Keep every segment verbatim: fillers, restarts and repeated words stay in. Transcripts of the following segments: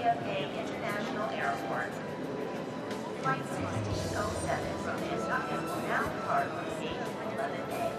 J F K International Airport. Flight sixteen oh seven from Nantucket will now depart from gate eleven A.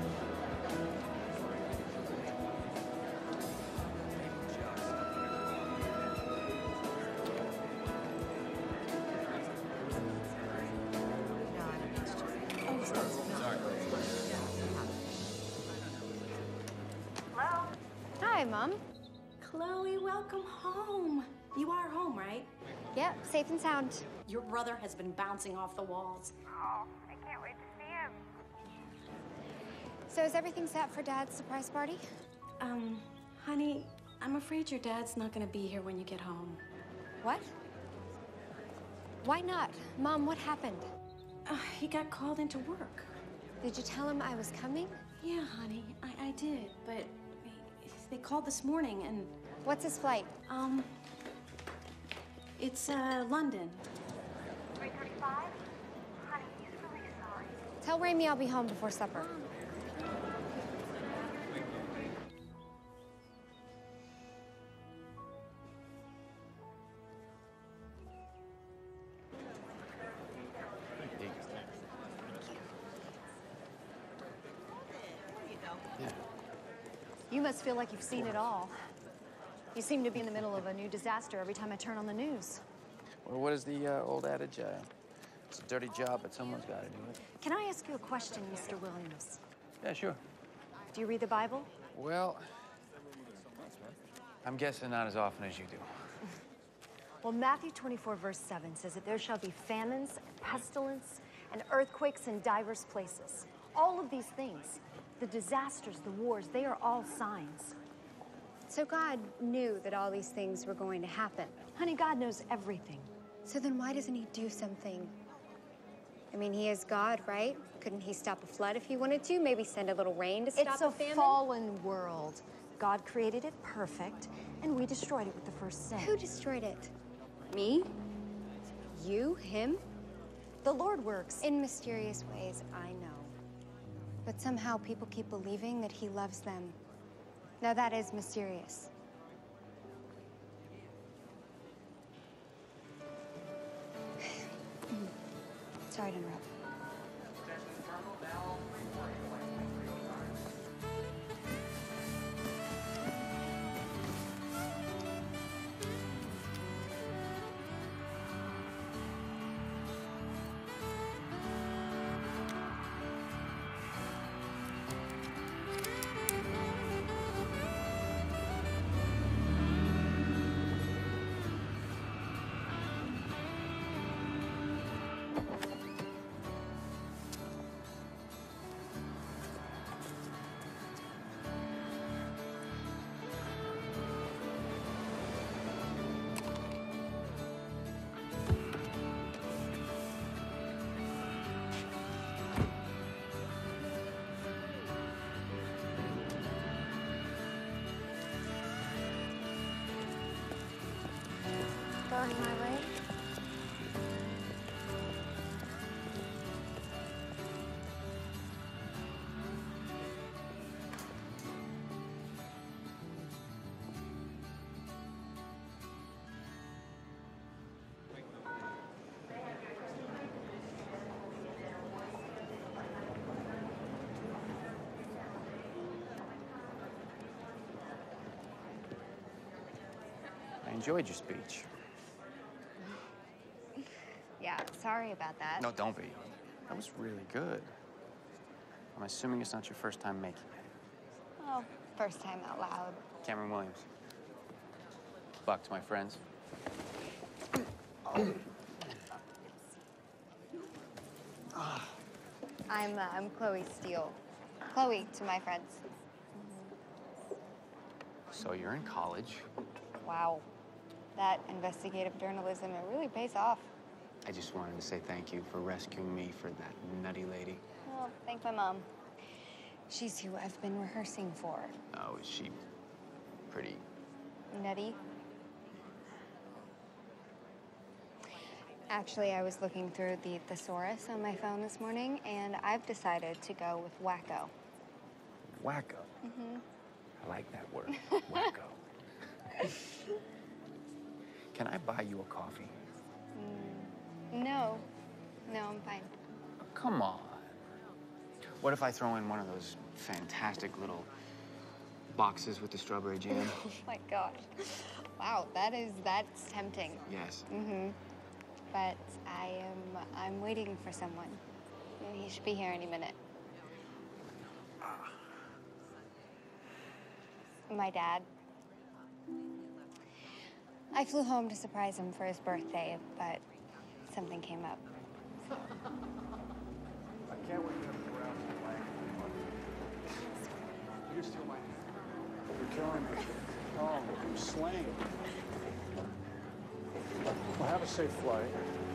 Hello? Hi, Mom. Chloe, welcome home. You are home, right? Yep, safe and sound. Your brother has been bouncing off the walls. Oh, I can't wait to see him. So is everything set for Dad's surprise party? Um, honey, I'm afraid your dad's not gonna be here when you get home. What? Why not? Mom, what happened? Uh, he got called into work. Did you tell him I was coming? Yeah, honey, I, I did, but they called this morning and... What's his flight? Um, it's, uh, London. three thirty-five? Honey, he's really sorry. Tell Raimi I'll be home before supper. You must feel like you've seen it all. You seem to be in the middle of a new disaster every time I turn on the news. Well, what is the uh, old adage? Uh, it's a dirty job, but someone's got to do it. Can I ask you a question, Mister Williams? Yeah, sure. Do you read the Bible? Well, I'm guessing not as often as you do. Well, Matthew twenty-four, verse seven says that there shall be famines, pestilence, and earthquakes in diverse places. All of these things, the disasters, the wars, they are all signs. So God knew that all these things were going to happen. Honey, God knows everything. So then why doesn't he do something? I mean, he is God, right? Couldn't he stop a flood if he wanted to? Maybe send a little rain to stop It's a a famine? fallen world. God created it perfect, and we destroyed it with the first sin. Who destroyed it? Me? You? Him? The Lord works. In mysterious ways, I know. But somehow people keep believing that he loves them. Now that is mysterious. Sorry to interrupt. Going my way? I enjoyed your speech. Yeah, sorry about that. No, don't be. That was really good. I'm assuming it's not your first time making it. Well, first time out loud. Cameron Williams. Buck to my friends. I'm, uh, I'm Chloe Steele. Chloe to my friends. So you're in college. Wow. That investigative journalism, it really pays off. I just wanted to say thank you for rescuing me for that nutty lady. Well, thank my mom. She's who I've been rehearsing for. Oh, is she pretty? Nutty. Actually, I was looking through the thesaurus on my phone this morning, and I've decided to go with wacko. Wacko? Mm-hmm. I like that word, wacko. Can I buy you a coffee? No. No, I'm fine. Come on. What if I throw in one of those fantastic little boxes with the strawberry jam? Oh my gosh. Wow, that is, that's tempting. Yes. Mm-hmm. But I am, I'm waiting for someone. He should be here any minute. My dad. I flew home to surprise him for his birthday, but something came up. I can't wait to have you around for the You can steal my hand. You're killing me. Oh, I'm slaying. Well, have a safe flight.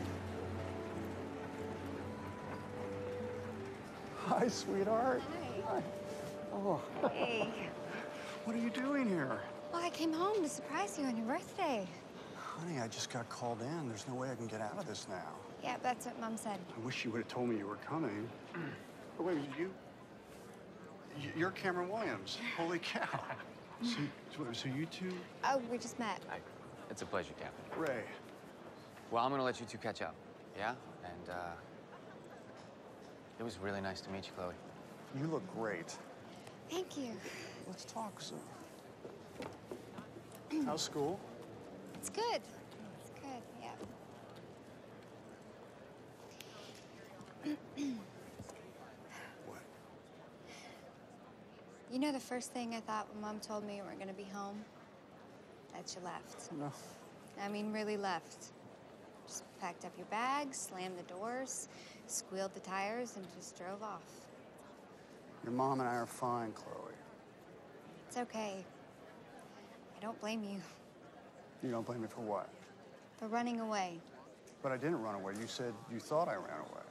Hi, sweetheart. Hi. Oh, Hey. what are you doing here? Well, I came home to surprise you on your birthday. Honey, I just got called in. There's no way I can get out of this now. Yeah, that's what Mom said. I wish you would have told me you were coming. Oh, wait, you... y- You're Cameron Williams. Holy cow. So, so, so you two... Oh, we just met. Hi. It's a pleasure, Captain. Ray. Well, I'm gonna let you two catch up, yeah? And, uh, it was really nice to meet you, Chloe. You look great. Thank you. Let's talk soon. How's school? It's good. It's good, yeah. What? You know the first thing I thought when Mom told me you weren't gonna be home? That you left. No. I mean, really left. Just packed up your bags, slammed the doors, squealed the tires, and just drove off. Your mom and I are fine, Chloe. It's okay. I don't blame you You don't blame me for what? for running away. But I didn't run away. You said you thought I ran away.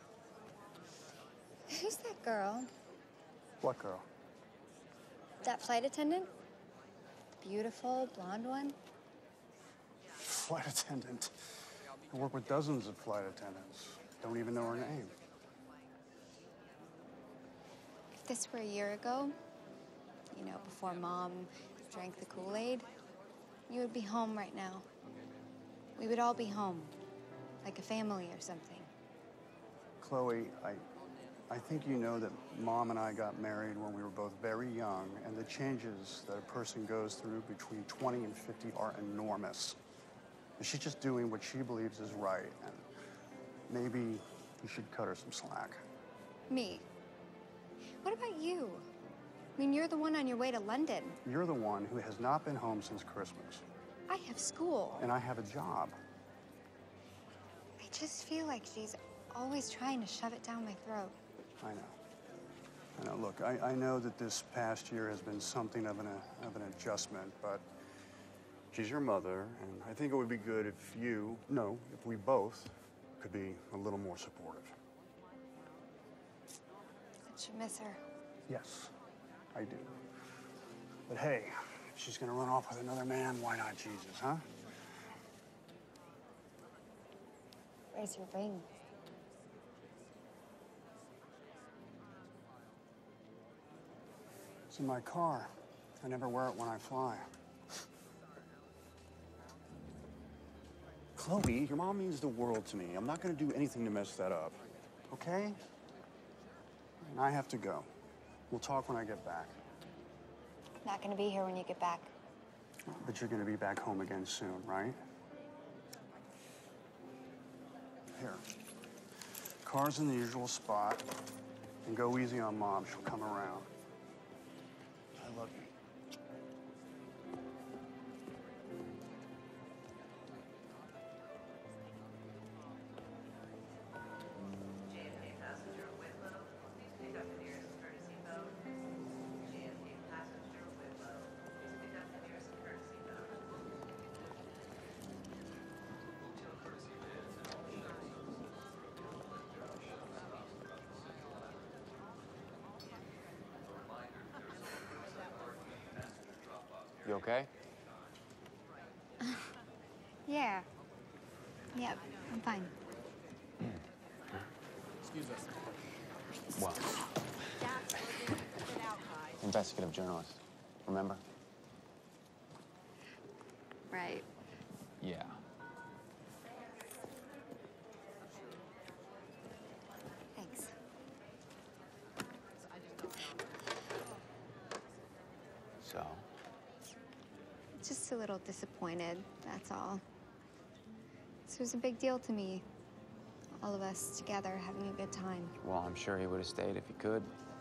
Who's that girl? What girl? That flight attendant? The beautiful blonde one? Flight attendant. I work with dozens of flight attendants. Don't even know her name. If this were a year ago, you know, before Mom drank the Kool-Aid, you would be home right now. We would all be home, like a family or something. Chloe, I, I think you know that Mom and I got married when we were both very young, and the changes that a person goes through between twenty and fifty are enormous. And she's just doing what she believes is right, and maybe you should cut her some slack. Me? What about you? I mean, you're the one on your way to London. You're the one who has not been home since Christmas, I have school. and I have a job. I just feel like she's always trying to shove it down my throat. I know. I know. Look, I, I know that this past year has been something of an, uh, of an adjustment, but she's your mother, and I think it would be good if you, no, if we both could be a little more supportive. Don't you miss her? Yes, I do. But hey, if she's gonna run off with another man, why not Jesus, huh? Where's your ring? It's in my car. I never wear it when I fly. Chloe, your mom means the world to me. I'm not gonna do anything to mess that up, okay? And I have to go. We'll talk when I get back. Not gonna be here when you get back. But you're gonna be back home again soon, right? Here. Car's in the usual spot. And go easy on Mom. She'll come around. I love you. J F K passenger Whitlow, please pick up the nearest courtesy boat. J F K passenger Whitlow, please pick up the nearest courtesy boat. You okay? Yeah. Yep, I'm fine. Well, investigative journalist, remember? Right. Yeah. Thanks. So? Just a little disappointed, that's all. This was a big deal to me. All of us together having a good time. Well, I'm sure he would have stayed if he could.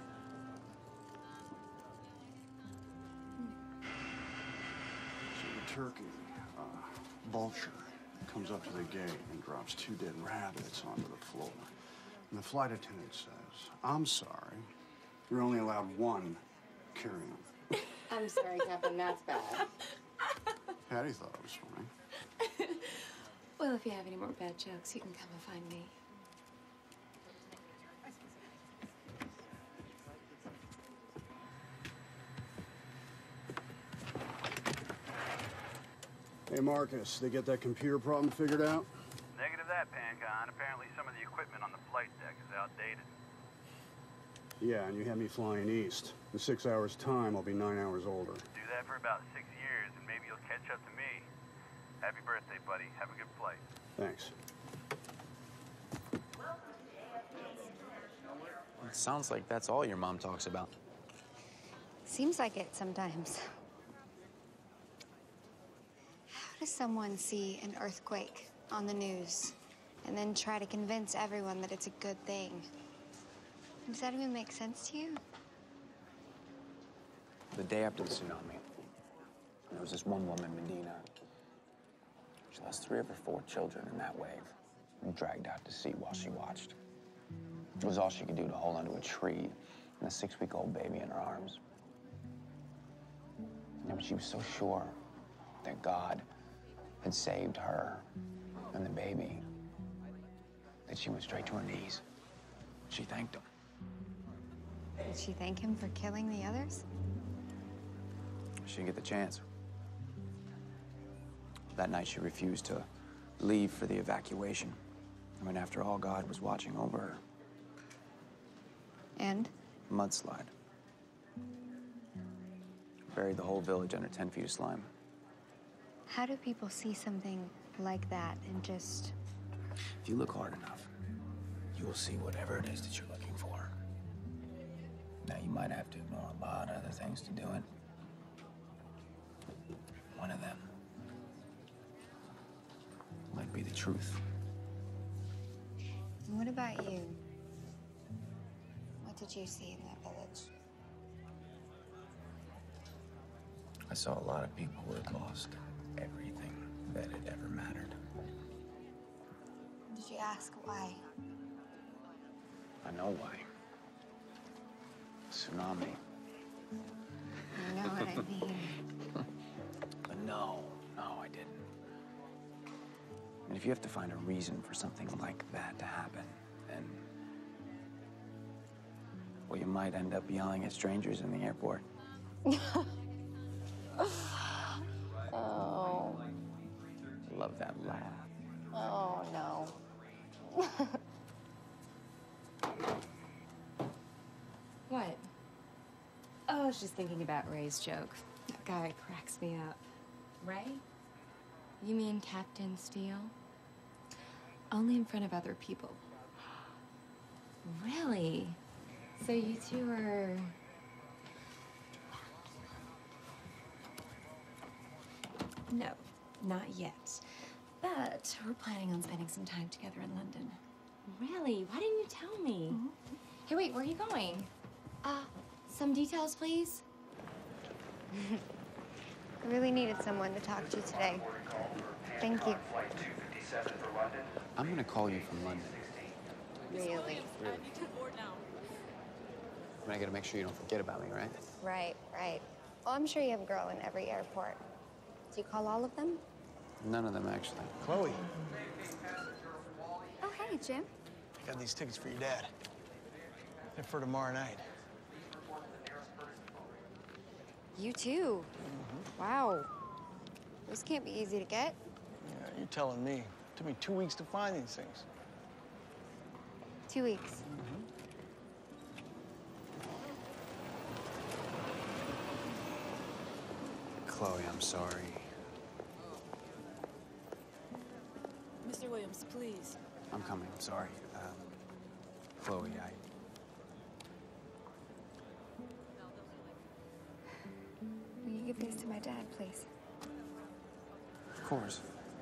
So the turkey, uh, vulture, comes up to the gate and drops two dead rabbits onto the floor. And the flight attendant says, "I'm sorry, you're only allowed one carry-on." I'm sorry, Captain, that's bad. Patty thought it was funny. Well, if you have any more bad jokes, you can come and find me. Hey, Marcus, they get that computer problem figured out? Negative that, Pancon. Apparently some of the equipment on the flight deck is outdated. Yeah, and you had me flying east. In six hours' time, I'll be nine hours older. Do that for about six years, and maybe you'll catch up to me. Happy birthday, buddy. Have a good flight. Thanks. It sounds like that's all your mom talks about. Seems like it sometimes. How does someone see an earthquake on the news and then try to convince everyone that it's a good thing? Does that even make sense to you? The day after the tsunami, there was this one woman, Medina. She lost three of her four children in that wave and dragged out to sea while she watched. It was all she could do to hold onto a tree and a six-week-old baby in her arms. And but she was so sure that God had saved her and the baby that she went straight to her knees. She thanked him. Did she thank him for killing the others? She didn't get the chance. That night, she refused to leave for the evacuation. I mean, after all, God was watching over her. And? Mudslide. Buried the whole village under ten feet of slime. How do people see something like that and just... If you look hard enough, you will see whatever it is that you're looking for. Now, you might have to ignore a lot of other things to do it. One of them might be the truth. And what about you? What did you see in that village? I saw a lot of people who had lost everything that had ever mattered. Did you ask why? I know why. Tsunami. You know what I mean. But no, no, I didn't. And if you have to find a reason for something like that to happen, then... well, you might end up yelling at strangers in the airport. Oh. Love that laugh. Oh, no. What? Oh, I was just thinking about Ray's joke. That guy cracks me up. Ray? You mean Captain Steele? Only in front of other people. Really? So you two are... No, not yet. But we're planning on spending some time together in London. Really? Why didn't you tell me? Mm-hmm. Hey, wait, where are you going? Uh, some details, please. I really needed someone to talk to today. Thank you. I'm gonna call you from London. Really? Really. I mean, I gotta make sure you don't forget about me, right? Right, right. Well, I'm sure you have a girl in every airport. Do you call all of them? None of them, actually. Chloe, Oh, hey, Jim. I got these tickets for your dad. They're for tomorrow night. You too. Mm-hmm. Wow. Those can't be easy to get. Yeah, you're telling me. It took me two weeks to find these things. Two weeks. Chloe, I'm sorry. please. I'm coming, I'm sorry. Um, Chloe, I... Will you give these to my dad, please? Of course.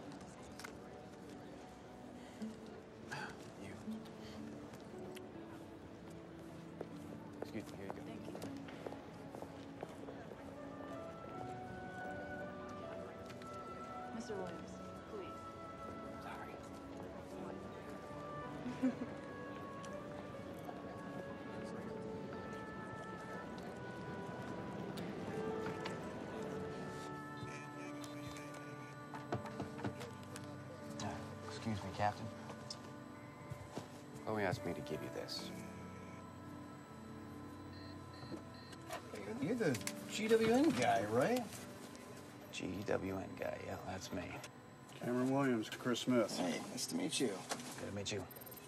You. Excuse me, here you go. Thank you. Mister Williams, please. Sorry. Uh, excuse me, Captain. Chloe asked me to give you this. You're the G W N guy, right? G W N guy, yeah, that's me. Cameron Williams, Chris Smith. Hey, nice to meet you. Good to meet you.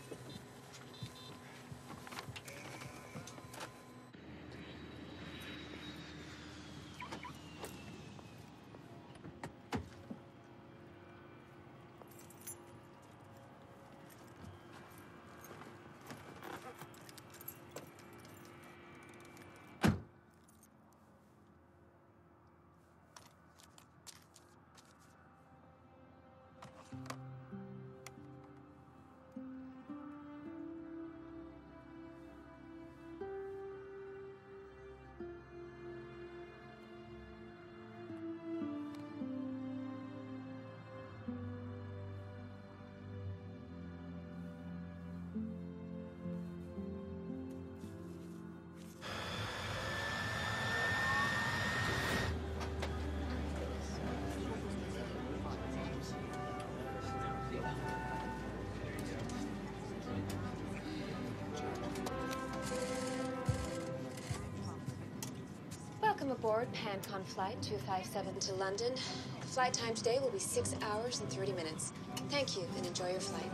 Welcome aboard PanCon Flight two five seven to London. Flight time today will be six hours and thirty minutes. Thank you and enjoy your flight.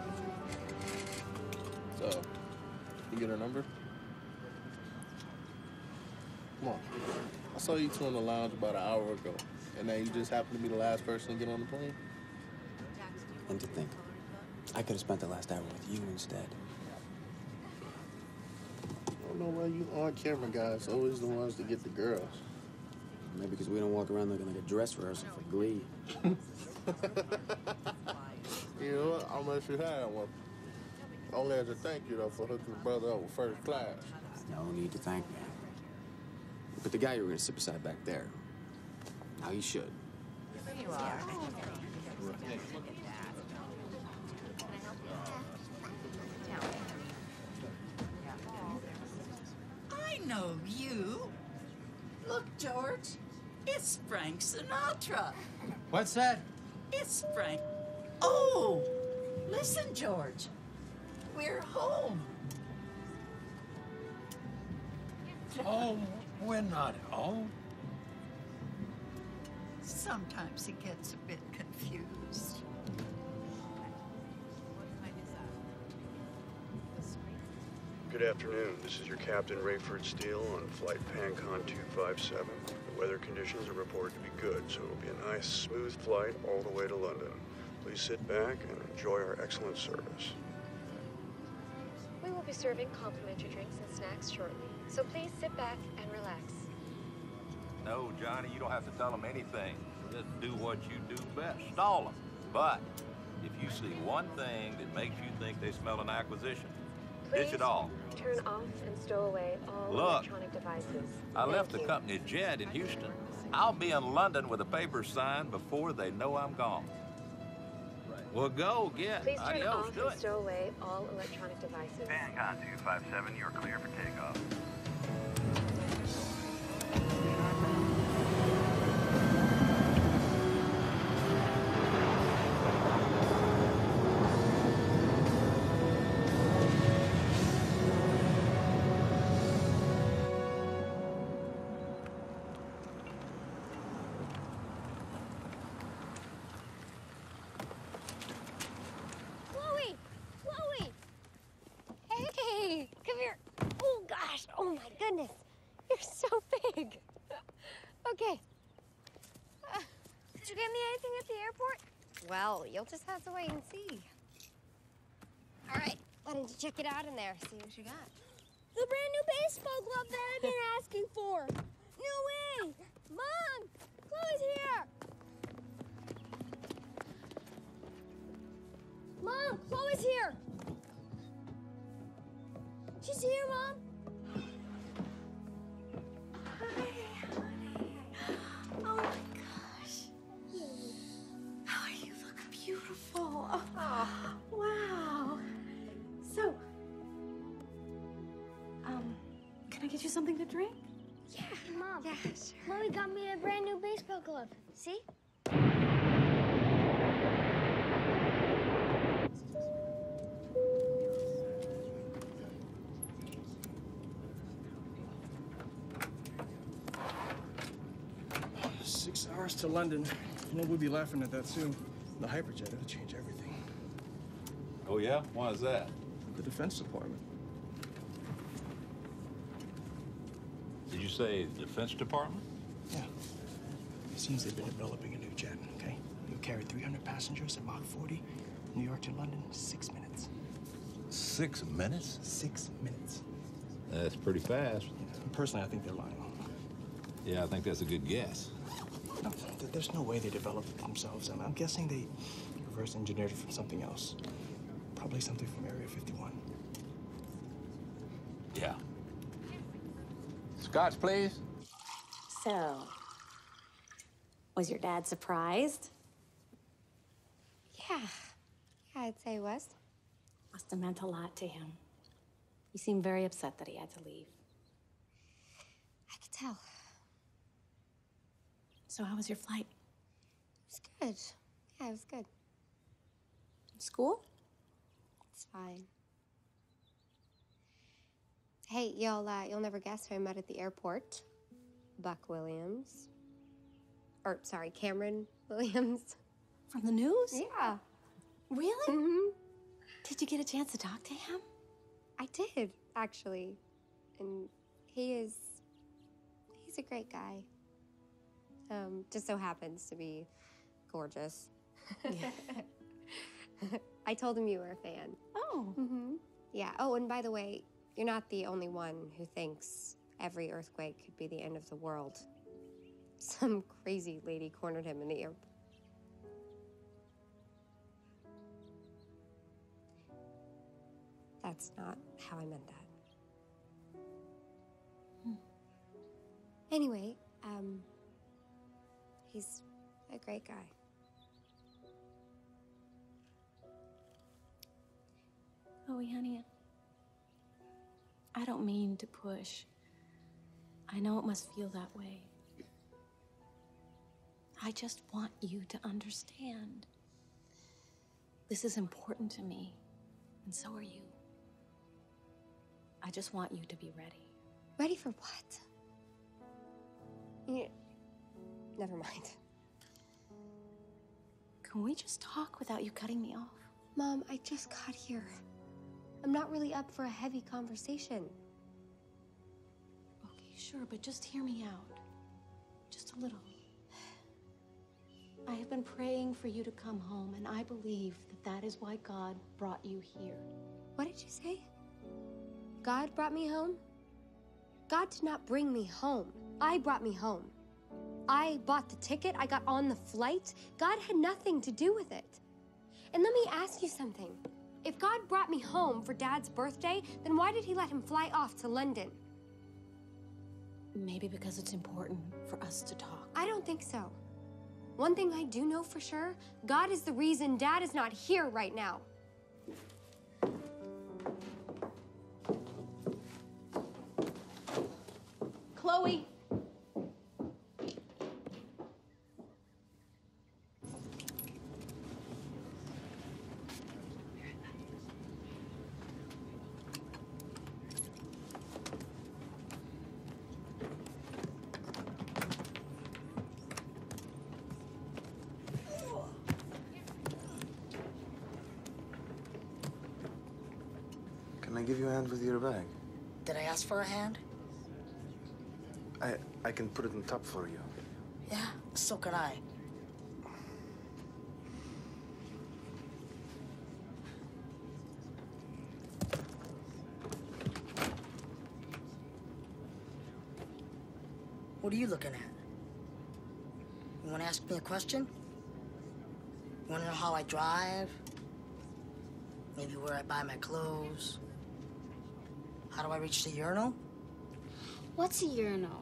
So, you get her number? Come on. I saw you two in the lounge about an hour ago, and now you just happen to be the last person to get on the plane? And to think, I could have spent the last hour with you instead. I don't know why you on-camera guys always the ones to get the girls. Maybe because we don't walk around looking like a dress rehearsal for Glee. You know what? I'll let you have one. Only as a thank you, though, for hooking the brother up with first class. No need to thank me. But the guy you were gonna sit beside back there, now you should. You are. I know you. Look, George, it's Frank Sinatra. What's that? It's Frank. Oh, listen, George. We're home. Home? We're not home. Sometimes he gets a bit confused. Good afternoon. This is your Captain Rayford Steele on flight PanCon two five seven. The weather conditions are reported to be good, so it'll be a nice, smooth flight all the way to London. Please sit back and enjoy our excellent service. We will be serving complimentary drinks and snacks shortly, so please sit back and relax. No, Johnny, you don't have to tell them anything. Just do what you do best, stall them. But if you see one thing that makes you think they smell an acquisition, ditch it all. Turn off and stow away all Look, electronic devices. I Thank left the you. company jet in Houston. I'll be in London with a paper signed before they know I'm gone. Well, go, get. Please turn Adios, off do and it. stow away all electronic devices. PanCon two five seven, you're clear for takeoff. Chloe! Chloe! Hey! Come here. Oh, gosh. Oh, my goodness. You're so big. Okay. Uh, did you get me anything at the airport? Well, you'll just have to wait and see. All right, why don't you check it out in there? See what you got. The brand new baseball glove that I've been asking for. No way! Mom! Chloe's here! Mom, Chloe's here! She's here, Mom! Oh my gosh. Oh, you look beautiful. Oh, wow. So, um, can I get you something to drink? Yeah, Mom. Yeah, sure. Chloe got me a brand new baseball glove. See? Six hours to London. You know, we'll be laughing at that soon. The hyperjet, it'll change everything. Oh, yeah? Why is that? The Defense Department. Did you say Defense Department? Yeah. It seems they've been developing a new jet, okay? It'll carry three hundred passengers at Mach forty. New York to London, six minutes. Six minutes? Six minutes. That's pretty fast. Yeah. Personally, I think they're lying. Yeah, I think that's a good guess. No, th- there's no way they developed it themselves. I'm, I'm guessing they reverse engineered it from something else. Probably something from Area fifty-one. Yeah. Scotch, please. So, was your dad surprised? Yeah. Yeah, I'd say he was. Must have meant a lot to him. You seem very upset that he had to leave. I could tell. So how was your flight? It was good. Yeah, it was good. School? It's fine. Hey, you'll uh, you'll never guess who I met at the airport. Buck Williams. Or sorry, Cameron Williams. From the news? Yeah. Really? Mm-hmm. Did you get a chance to talk to him? I did, actually. And he is he's a great guy. Um, just so happens to be gorgeous. Yeah. I told him you were a fan. Oh. Mm-hmm. Yeah. Oh, and by the way, you're not the only one who thinks every earthquake could be the end of the world. Some crazy lady cornered him in the airport. That's not how I meant that. Hmm. Anyway, um, he's a great guy. Oh, honey, I don't mean to push. I know it must feel that way. I just want you to understand. This is important to me, and so are you. I just want you to be ready. Ready for what? Yeah. Never mind. Can we just talk without you cutting me off? Mom, I just got here. I'm not really up for a heavy conversation. Okay, sure, but just hear me out. Just a little. I have been praying for you to come home, and I believe that that is why God brought you here. What did you say? God brought me home? God did not bring me home. I brought me home. I bought the ticket. I got on the flight. God had nothing to do with it. And let me ask you something. If God brought me home for Dad's birthday, then why did he let him fly off to London? Maybe because it's important for us to talk. I don't think so. One thing I do know for sure, God is the reason Dad is not here right now. Chloe! Can I give you a hand with your bag? Did I ask for a hand? I I can put it on top for you. Yeah, so could I. What are you looking at? You want to ask me a question? You want to know how I drive? Maybe where I buy my clothes? How do I reach the urinal? What's a urinal?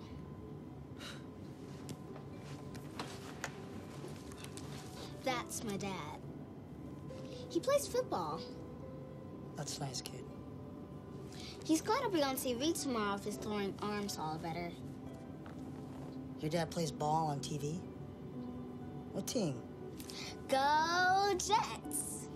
That's my dad. He plays football. That's nice, kid. He's going to be on T V tomorrow if his throwing arms all better. Your dad plays ball on T V? What team? Go Jets!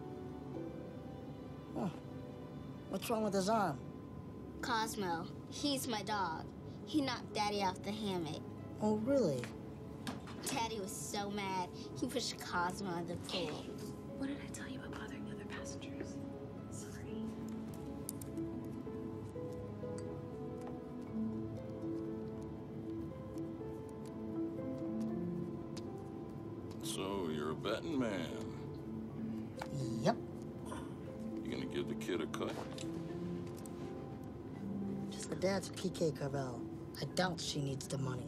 Oh. What's wrong with his arm? Cosmo. He's my dog. He knocked Daddy off the hammock. Oh, really? Daddy was so mad, he pushed Cosmo in the pool. What did I tell you about bothering the other passengers? Sorry. So, you're a betting man. Yep. You gonna give the kid a cut? Her dad's P K Carvel. I doubt she needs the money.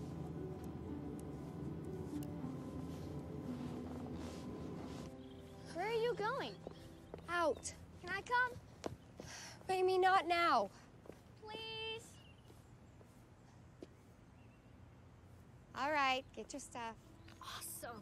Where are you going? Out. Can I come? Baby, not now. Please. All right, get your stuff. Awesome.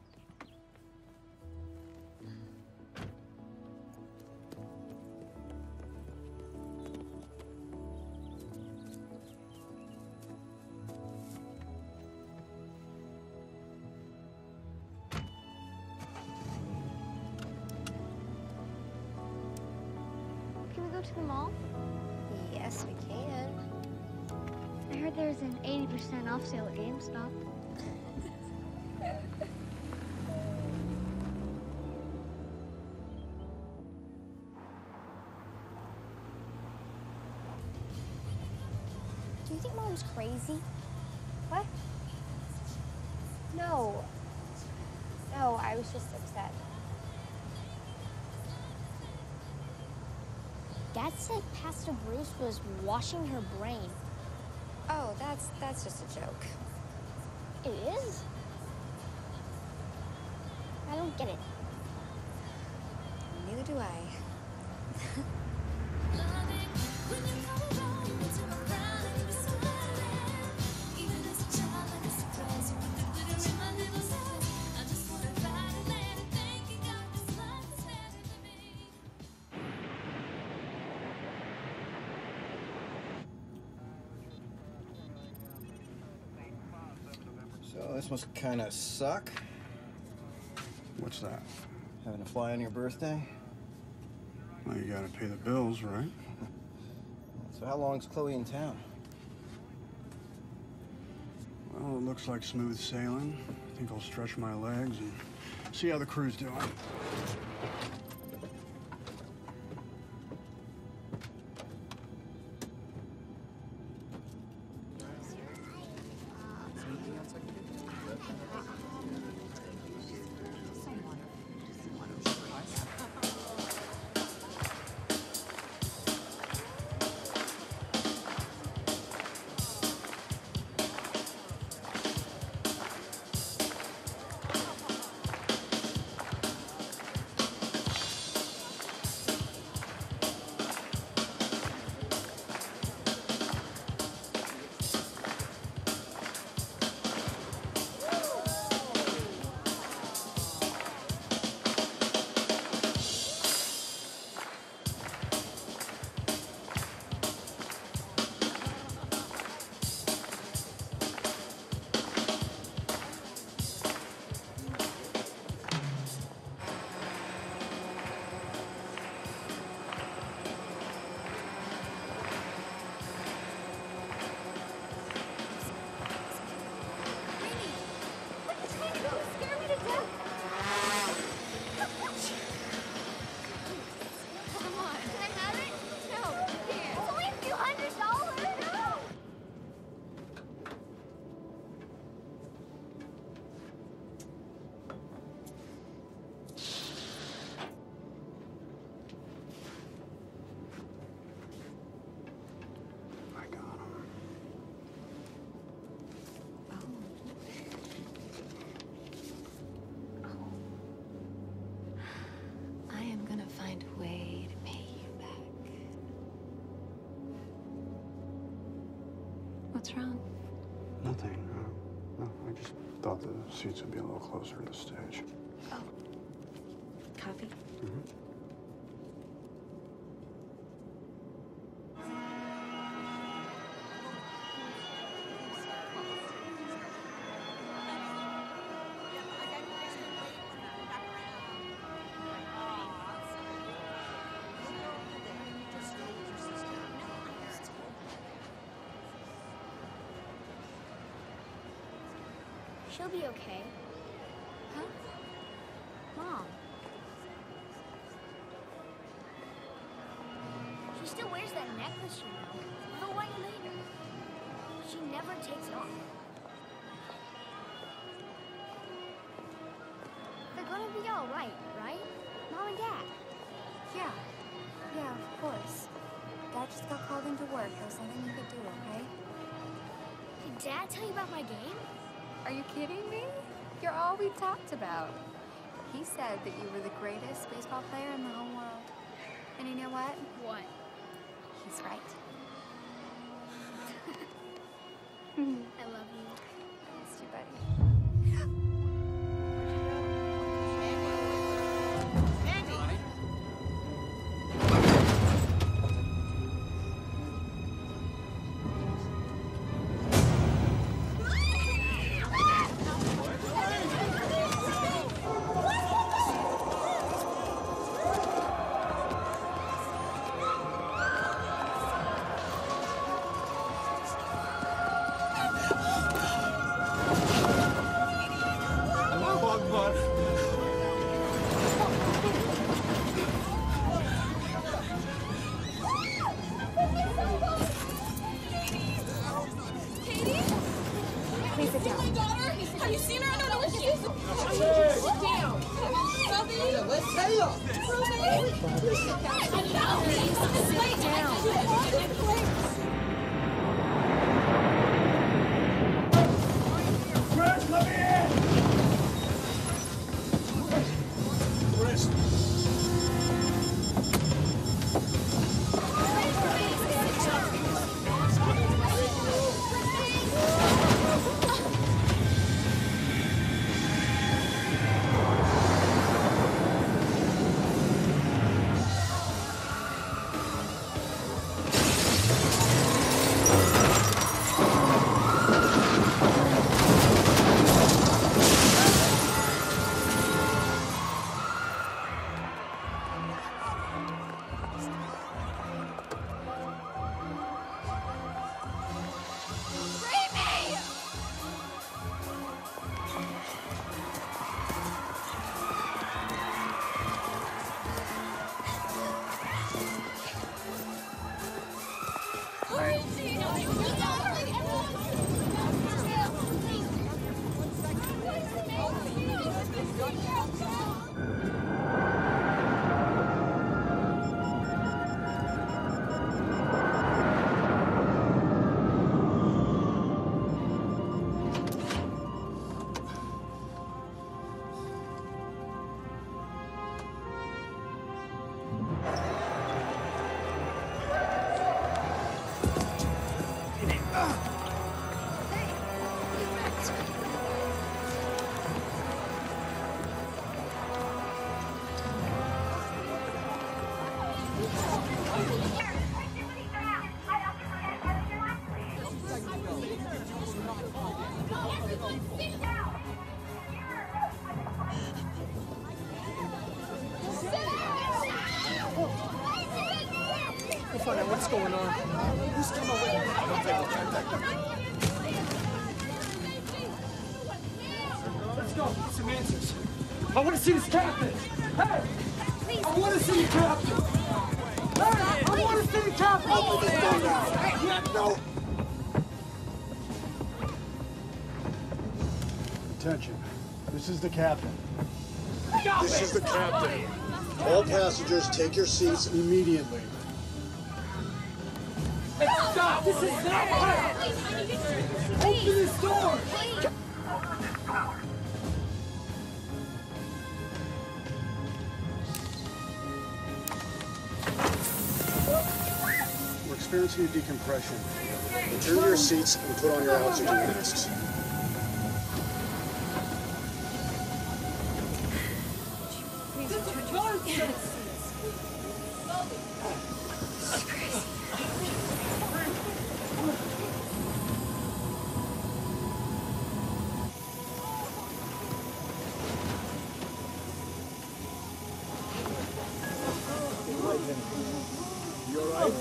Can we go to the mall? Yes, we can. I heard there's an eighty percent off sale at GameStop. Do you think Mom's crazy? What? No. No, I was just upset. Dad said Pastor Bruce was washing her brain. Oh, that's that's just a joke. It is? I don't get it. Neither do I. So this must kind of suck. What's that? Having to fly on your birthday? Well, you gotta pay the bills, right? So how long's Chloe in town? Well, it looks like smooth sailing. I think I'll stretch my legs and see how the crew's doing. What's wrong? Nothing. Uh, no, I just thought the seats would be a little closer to the stage. Oh. Coffee? Mm-hmm. She'll be okay. Huh? Mom. She still wears that necklace, you know. They'll want you later. She never takes it off. They're gonna be all right, right? Mom and Dad. Yeah. Yeah, of course. Dad just got called into work. There's nothing you could do, okay? Did Dad tell you about my game? Are you kidding me? You're all we talked about. He said that you were the greatest baseball player in the whole world. And you know what? What? He's right. I love you. Miss you, buddy. Please sit down. My daughter? Have you seen her? I don't know where she is. Sit down. Ruby. Let's stay up. Ruby. Please sit down. Sit down. Chris, let me in! Chris. We'll find out what's going on. Who's coming with me? I'll take the contact. Let's go. Get some answers. I want to see this captain. Hey! I want to see the captain. Hey! I want to see the captain. Open this door now. Yeah, no. Attention. This is the captain. This is the captain. All passengers, take your seats immediately. Hey, stop! This is not right! Open this door! We're experiencing a decompression. Return to your seats and put on your oxygen masks. You all right?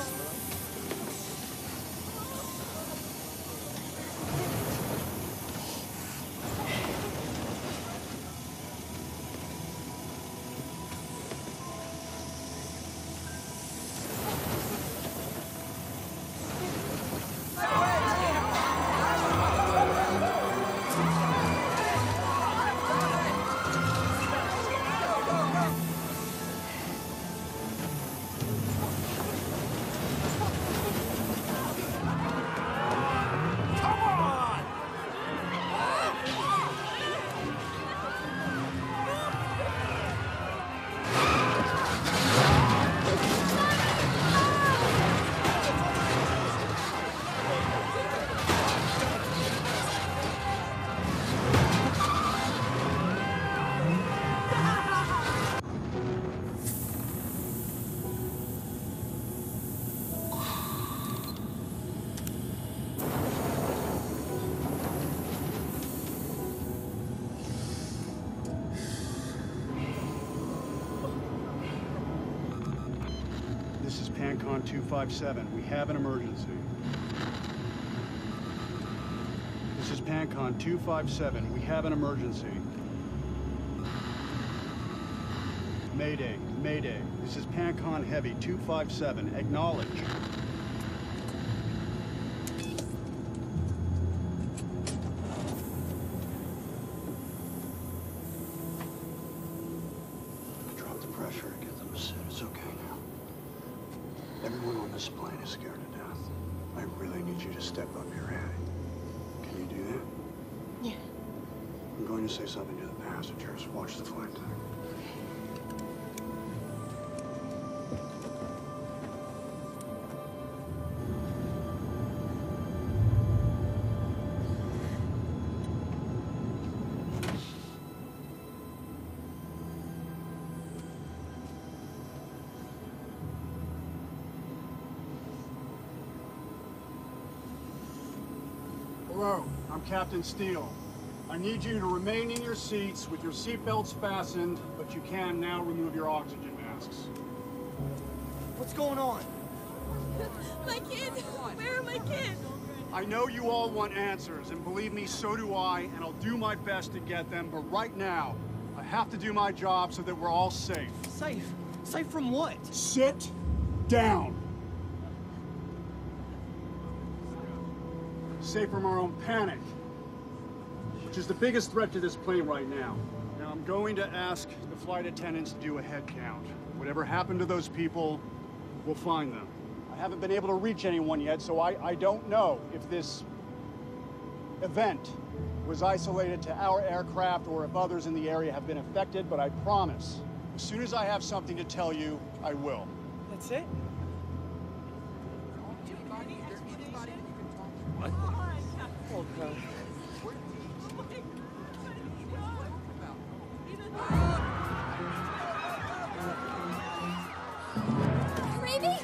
This is PanCon two five seven. We have an emergency. This is PanCon two five seven. We have an emergency. Mayday, Mayday. This is PanCon Heavy two five seven. Acknowledge. Drop the pressure, get them to sit. It's okay now. Everyone on this plane is scared to death. I really need you to step up your head. Can you do that? Yeah. I'm going to say something to the passengers. Watch the flight deck. Hello, I'm Captain Steele. I need you to remain in your seats with your seatbelts fastened, but you can now remove your oxygen masks. What's going on? My kids! Where are my kids? I know you all want answers, and believe me, so do I, and I'll do my best to get them, but right now, I have to do my job so that we're all safe. Safe? Safe from what? Sit down. Safe from our own panic, which is the biggest threat to this plane right now. Now, I'm going to ask the flight attendants to do a head count. Whatever happened to those people, we'll find them. I haven't been able to reach anyone yet, so I, I don't know if this event was isolated to our aircraft or if others in the area have been affected, but I promise, as soon as I have something to tell you, I will. That's it? What? Oh, God. Gravy?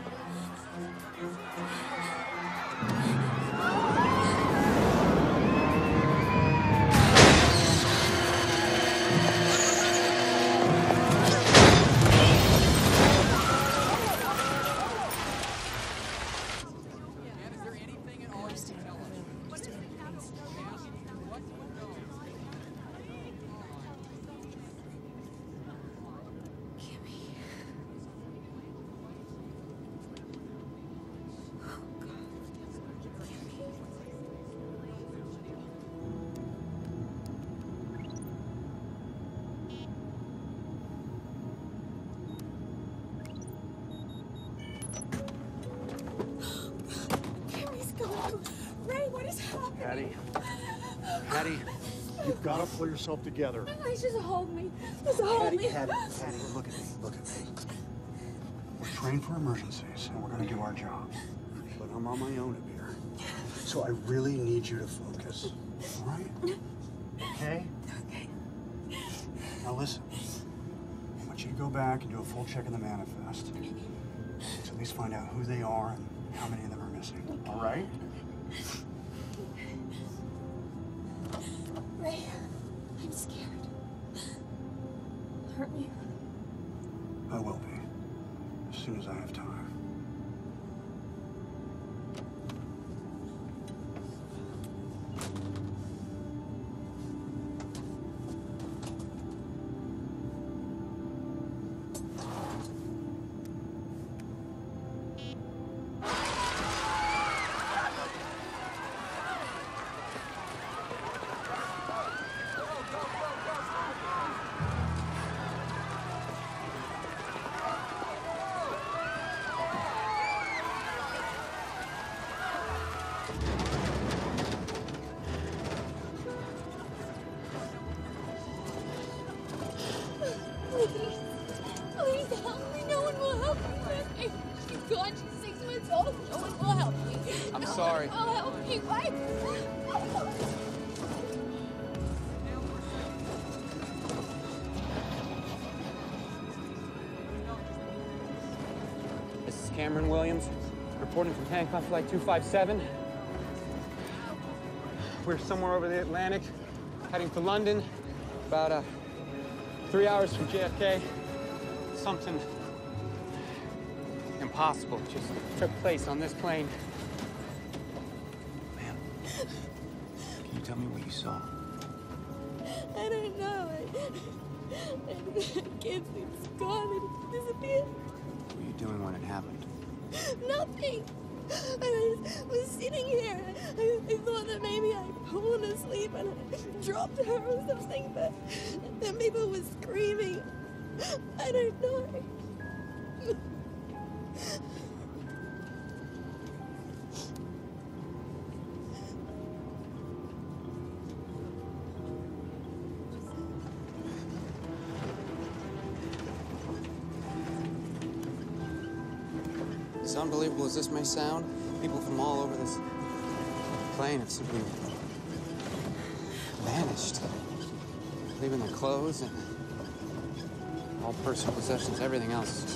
Ray, what is happening? Patty. Patty, you've got to pull yourself together. Please just hold me. Just hold Patty, me. Patty, Patty, look at me. Look at me. We're trained for emergencies, and we're gonna do our jobs. But I'm on my own up here. So I really need you to focus, all right? Okay? Okay. Now listen, I want you to go back and do a full check of the manifest. To at least find out who they are and how many of them are missing, all right? Ray, I'm scared. Aren't you? I will be, as soon as I have time. Please, please help me. No one will help me. She's gone. She's six months old. No one will help me. I'm no sorry. one will help me. Why? This is Cameron Williams, reporting from Pancon Flight two five seven. We're somewhere over the Atlantic, heading to London, about uh, three hours from J F K. Something impossible just took place on this plane. Ma'am, can you tell me what you saw? I don't know. I, I can't see. It's gone. It disappeared. What were you doing when it happened? Nothing. I was, was sitting here. I, I thought that maybe I'd fallen asleep and I dropped her or something, but then people were screaming. I don't know. As unbelievable as this may sound, people from all over this plane have simply vanished, leaving their clothes and all personal possessions, everything else.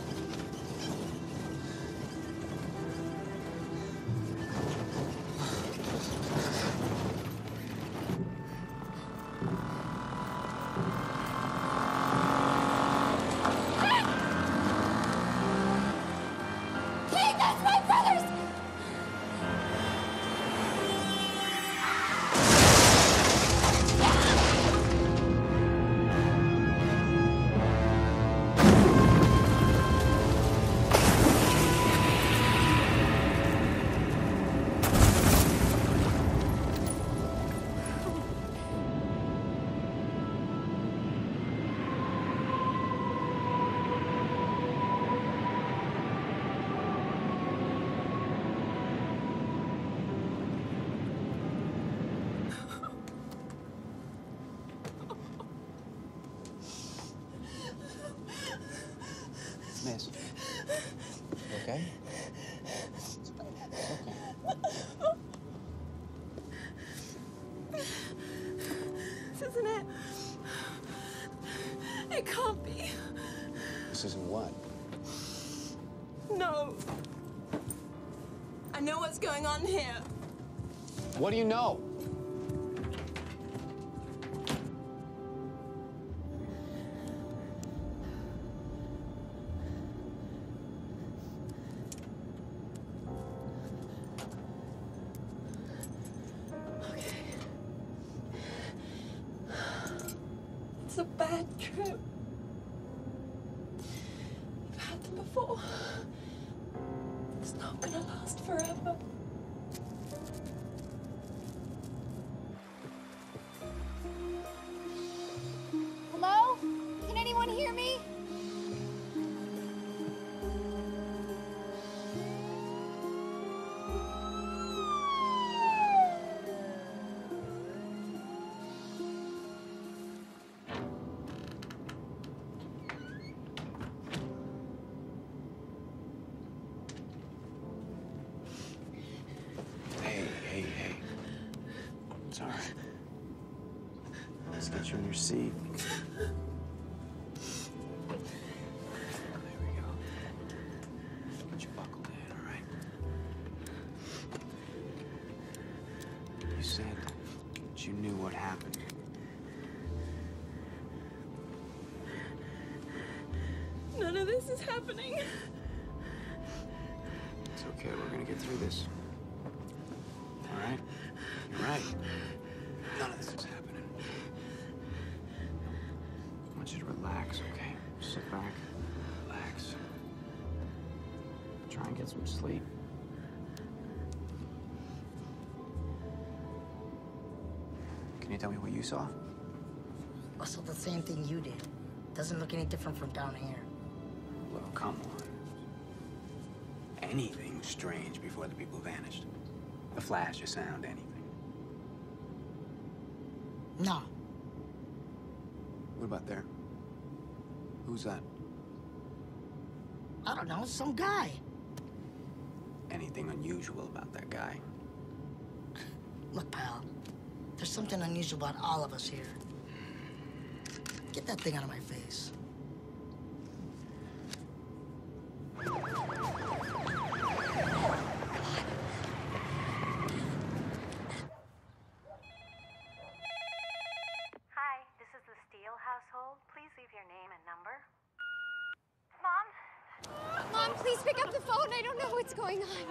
Hey, that's my brothers! Miss, you okay? It's okay. This isn't it. It can't be. This isn't what? No. I know what's going on here. What do you know? It's a bad trip. We've had them before. It's not gonna last forever. Hello? Can anyone hear me? your seat. There we go. Get you buckled in, all right? You said that you knew what happened. None of this is happening. It's okay, we're gonna get through this. All right? You're right. None of this is happening. I want you to relax, okay? Sit back, relax. Try and get some sleep. Can you tell me what you saw? I saw the same thing you did. Doesn't look any different from down here. Well, come on. Anything strange before the people vanished. A flash, a sound, anything. No. What about there? Who's that? I don't know, some guy. Anything unusual about that guy? Look, pal, there's something unusual about all of us here. Get that thing out of my face. Hi, this is the Steele household. Please leave your name and number. Mom? Mom, please pick up the phone. I don't know what's going on.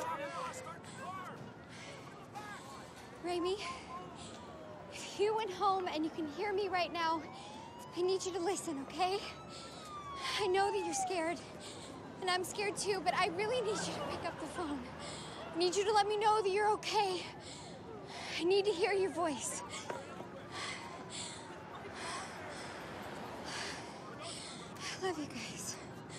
Raimi, if you went home and you can hear me right now, I need you to listen, okay? I know that you're scared, and I'm scared too, but I really need you to pick up the phone. I need you to let me know that you're okay. I need to hear your voice. I love you guys.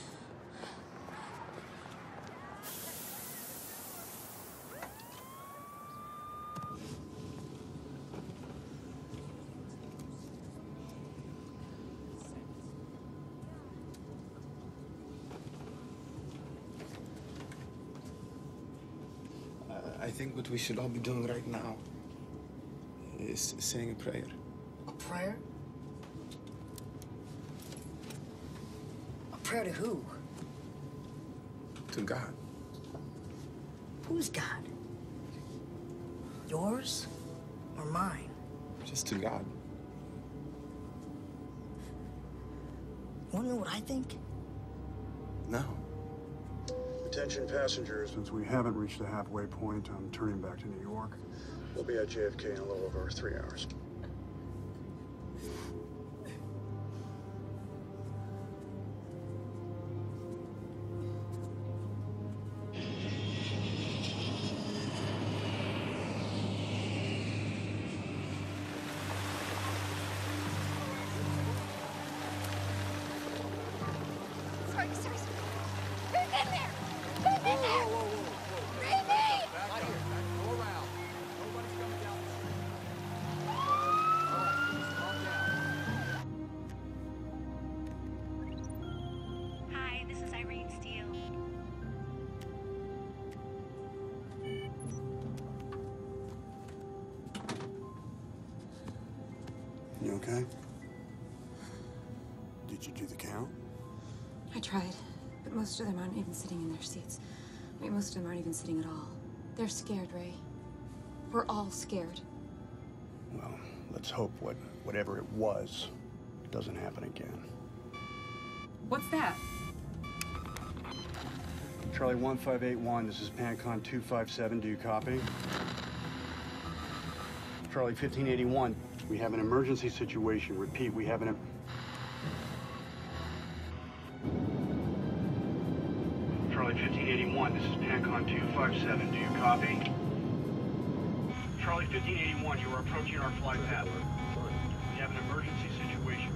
I think what we should all be doing right now is saying a prayer. A prayer? A prayer to who? To God. Who's God? Yours or mine? Just to God. You wanna know what I think? No. Attention passengers, since we haven't reached the halfway point, I'm turning back to New York. We'll be at J F K in a little over three hours. Sorry, sorry, sorry. Who's in there? Who's in there? Raimi! Not here. Go around. Nobody's coming down. All right, calm down. Hi, this is Irene Steele. You okay? Did you do the count? I tried, but most of them aren't even sitting in their seats. I mean, most of them aren't even sitting at all. They're scared, Ray. We're all scared. Well, let's hope what whatever it was doesn't happen again. What's that? Charlie one five eight one, this is Pancon two five seven, do you copy? Charlie fifteen eighty-one, we have an emergency situation. Repeat, we have an... Charlie fifteen eighty-one, this is Pancon two five seven, do you copy? Charlie fifteen eighty-one, you are approaching our flight path. We have an emergency situation.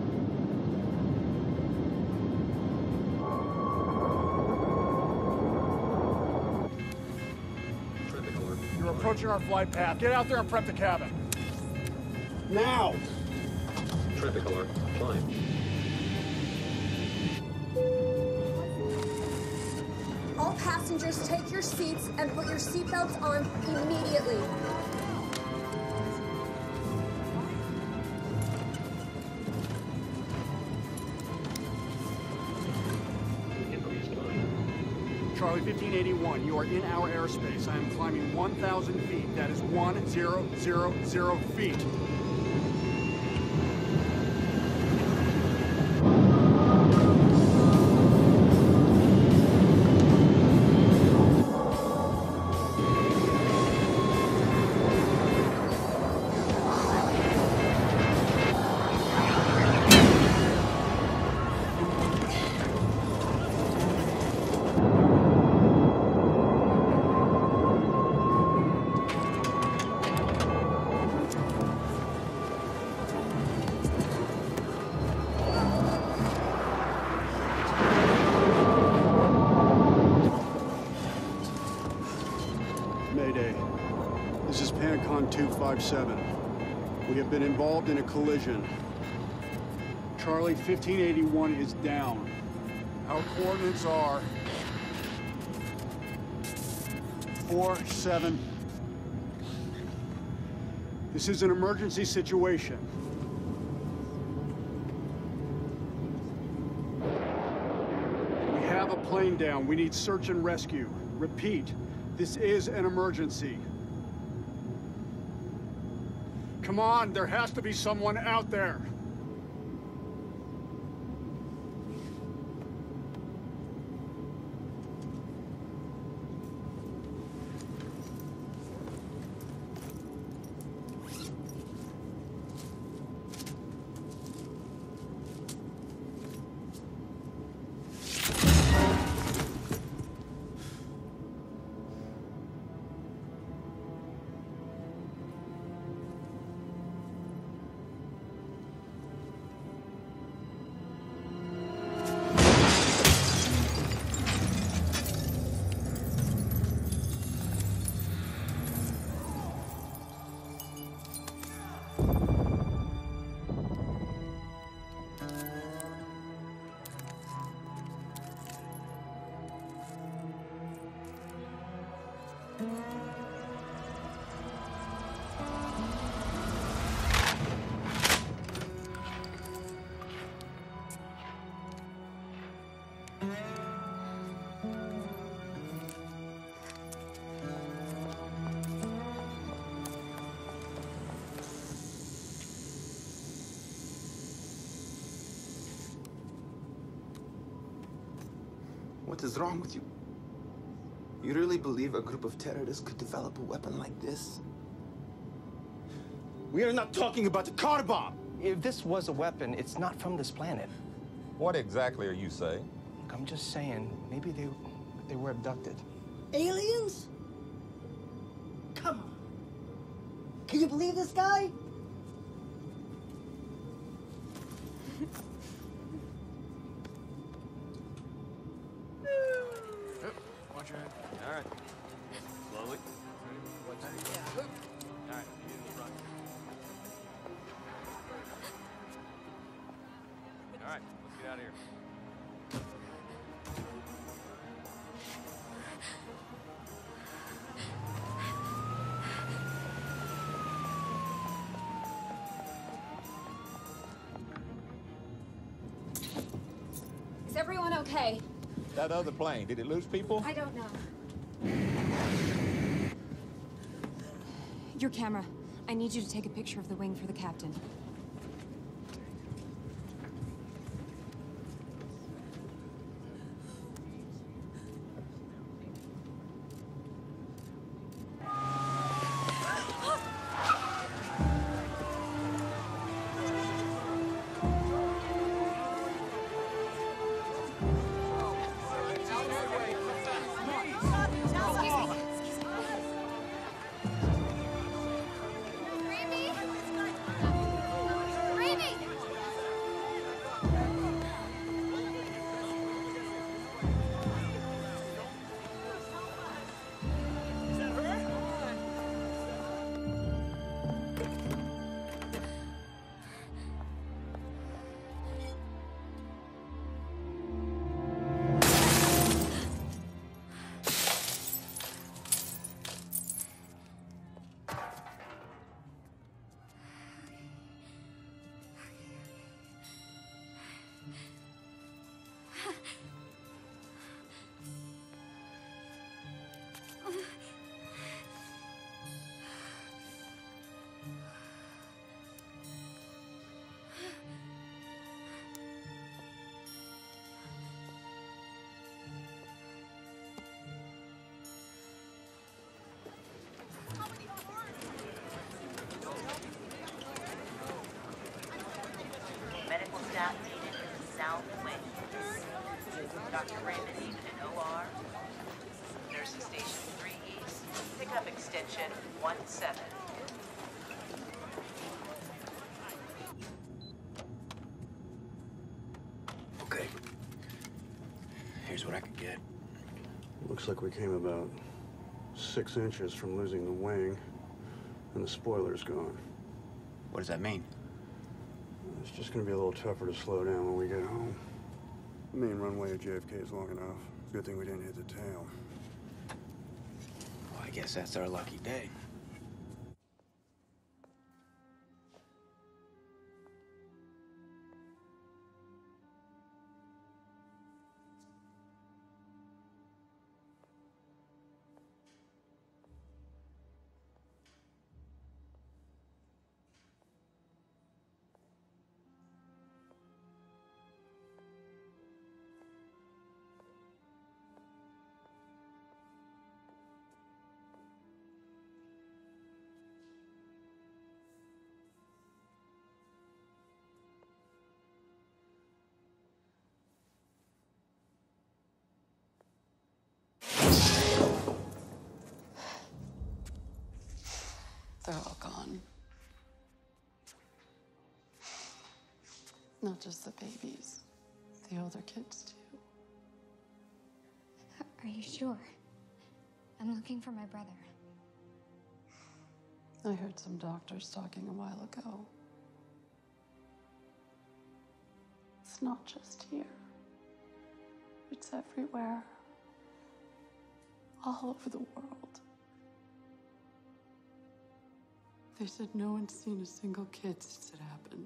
You're approaching our flight path. Get out there and prep the cabin. Now! Traffic alert. Flying. All passengers, take your seats and put your seatbelts on immediately. Charlie fifteen eighty-one, you are in our airspace. I am climbing one thousand feet. That is one zero zero zero feet. two five seven. We have been involved in a collision. Charlie fifteen eighty-one is down. Our coordinates are four seven. This is an emergency situation. We have a plane down. We need search and rescue. Repeat, this is an emergency. Come on, there has to be someone out there. What is wrong with you? You really believe a group of terrorists could develop a weapon like this? We are not talking about the car bomb! If this was a weapon, it's not from this planet. What exactly are you saying? Look, I'm just saying, maybe they, they were abducted. Aliens? Come on. Can you believe this guy? Watch your head. All right. Slowly. All right, you in front. All right, let's get out of here. Is everyone okay? That other plane, did it lose people? I don't know. Your camera. I need you to take a picture of the wing for the captain. Doctor Raymond Eaton in O R. Nursing station three East. Pick up extension one seven. Okay. Here's what I could get. Looks like we came about six inches from losing the wing, and the spoiler's gone. What does that mean? It's just gonna be a little tougher to slow down when we get home. The main runway at J F K is long enough. Good thing we didn't hit the tail. Well, I guess that's our lucky day. They're all gone. Not just the babies, the older kids too. Are you sure? I'm looking for my brother. I heard some doctors talking a while ago. It's not just here. It's everywhere. All over the world. They said no one's seen a single kid since it happened.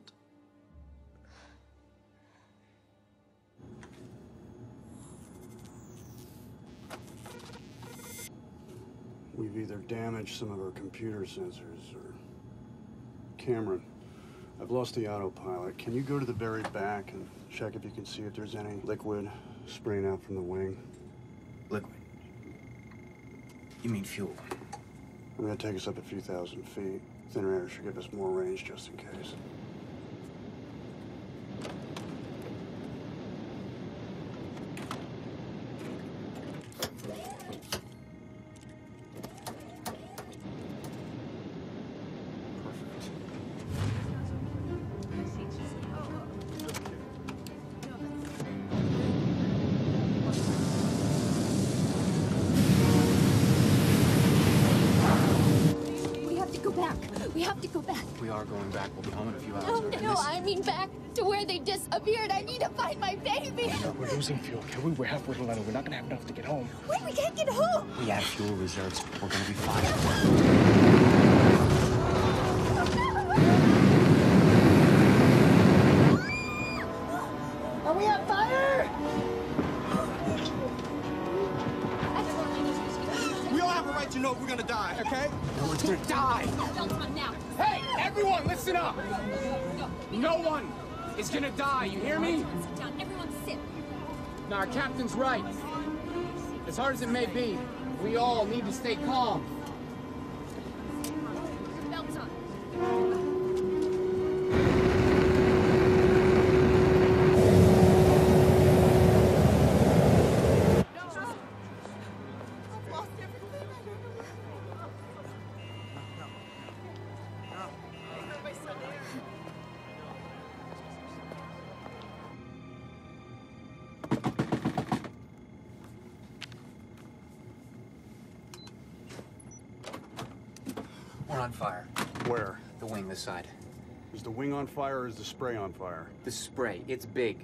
We've either damaged some of our computer sensors or... Cameron, I've lost the autopilot. Can you go to the very back and check if you can see if there's any liquid spraying out from the wing? Liquid? You mean fuel? I'm gonna take us up a few thousand feet. Thinner air should give us more range just in case. We have to go back. We are going back. We'll be home in a few hours. No, okay? no, I mean back to where they disappeared. I need to find my baby. No, we're losing fuel, okay? We're halfway to London. We're not gonna have enough to get home. Wait, we can't get home. We have fuel reserves. We're gonna be fine. Are we on fire? We all have a right to know if we're gonna die, okay? No one's gonna die. Now. Hey, everyone, listen up. No one is gonna die. You hear me? Sit down. Everyone sit. Now, our captain's right. As hard as it may be, we all need to stay calm. Belts on. We're on fire. Where? The wing this side. Is the wing on fire or is the spray on fire? The spray. It's big.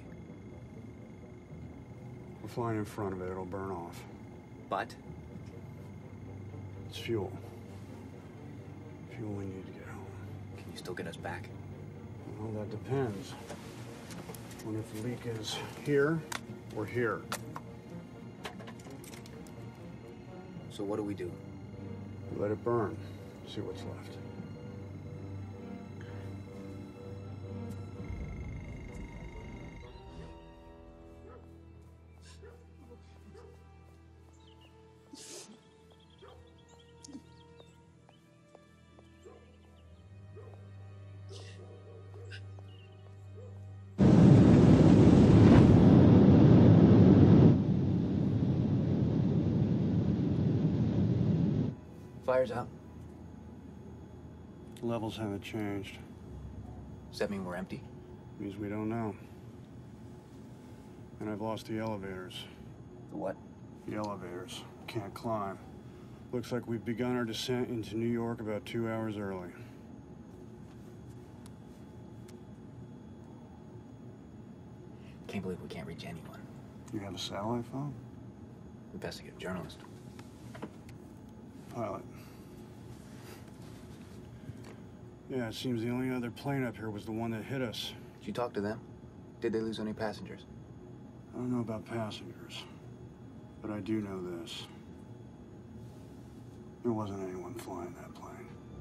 We're flying in front of it. It'll burn off. But? It's fuel. Fuel we need to get home. Can you still get us back? Well, that depends. Wonder if the leak is here or here. So what do we do? Let it burn. See what's left. Fire's out. Levels haven't changed. Does that mean we're empty? Means we don't know. And I've lost the elevators. The what? The elevators. Can't climb. Looks like we've begun our descent into New York about two hours early. Can't believe we can't reach anyone. You have a satellite phone? Investigative journalist. Pilot. Yeah, it seems the only other plane up here was the one that hit us. Did you talk to them? Did they lose any passengers? I don't know about passengers, but I do know this. There wasn't anyone flying that plane.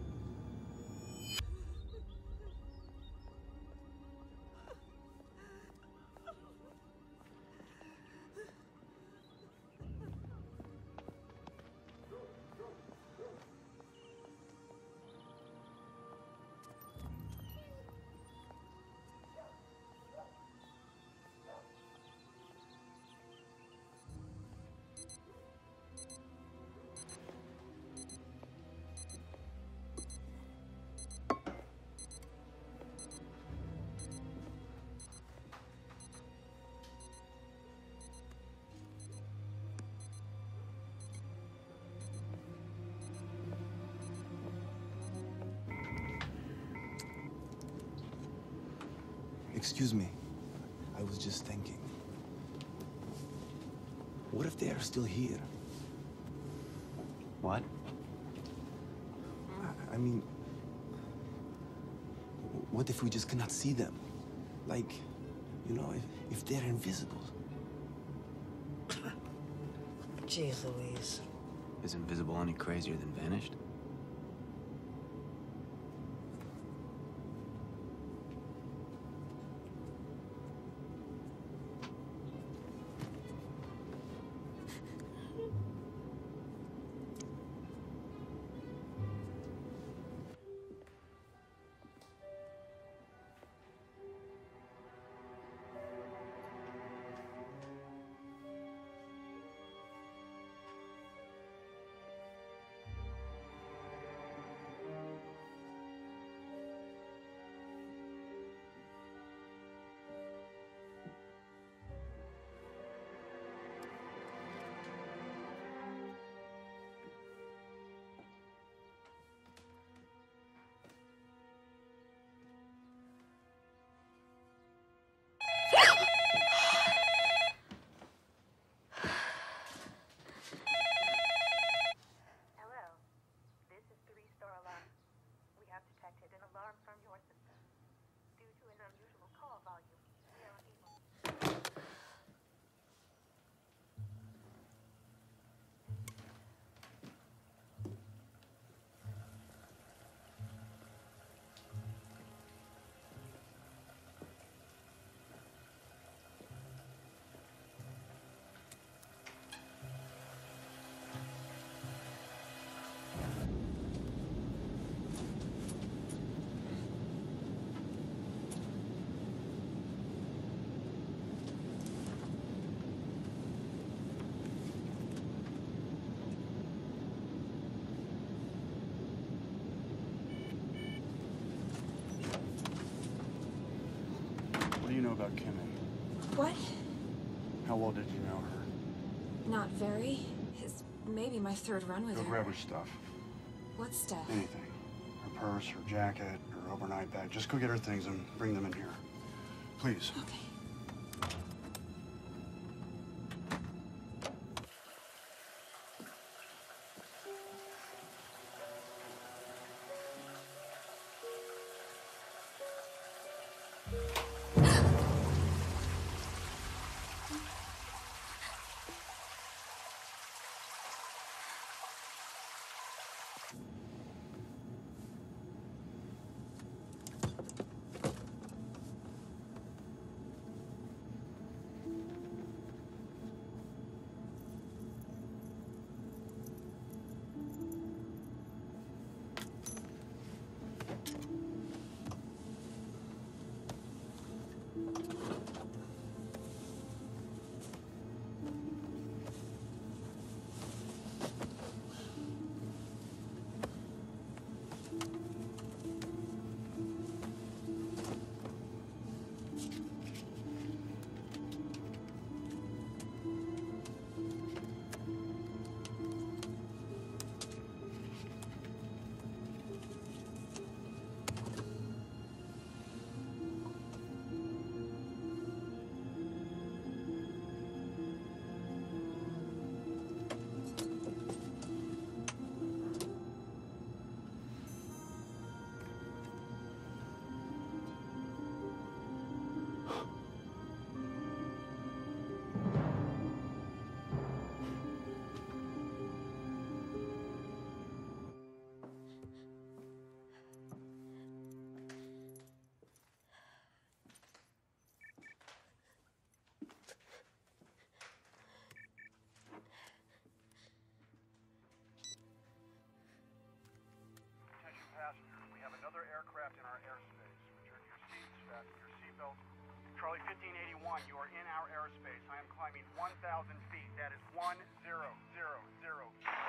Excuse me. I was just thinking. What if they are still here? What? I, I mean, what if we just cannot see them? Like, you know, if, if they're invisible. Jeez Louise. Is invisible any crazier than vanished? What do you know about Kimmy? What? How well did you know her? Not very. It's maybe my third run with Go her. grab her stuff. What stuff? Anything. Her purse, her jacket, her overnight bag. Just go get her things and bring them in here. Please. Okay. yourselves. Charlie fifteen eighty-one, you are in our airspace. I am climbing one thousand feet. That is one zero zero zero.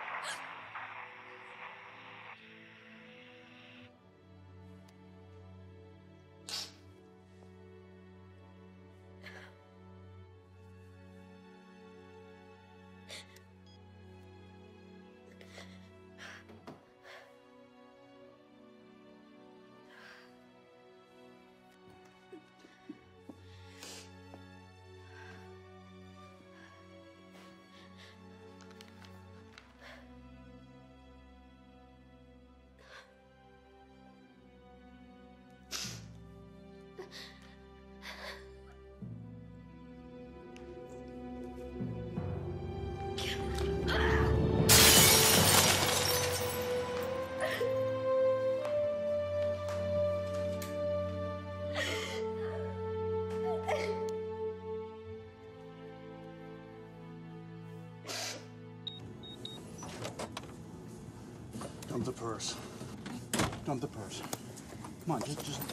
Dump the purse. Dump the purse. Come on, just, just.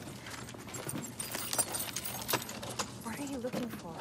What are you looking for?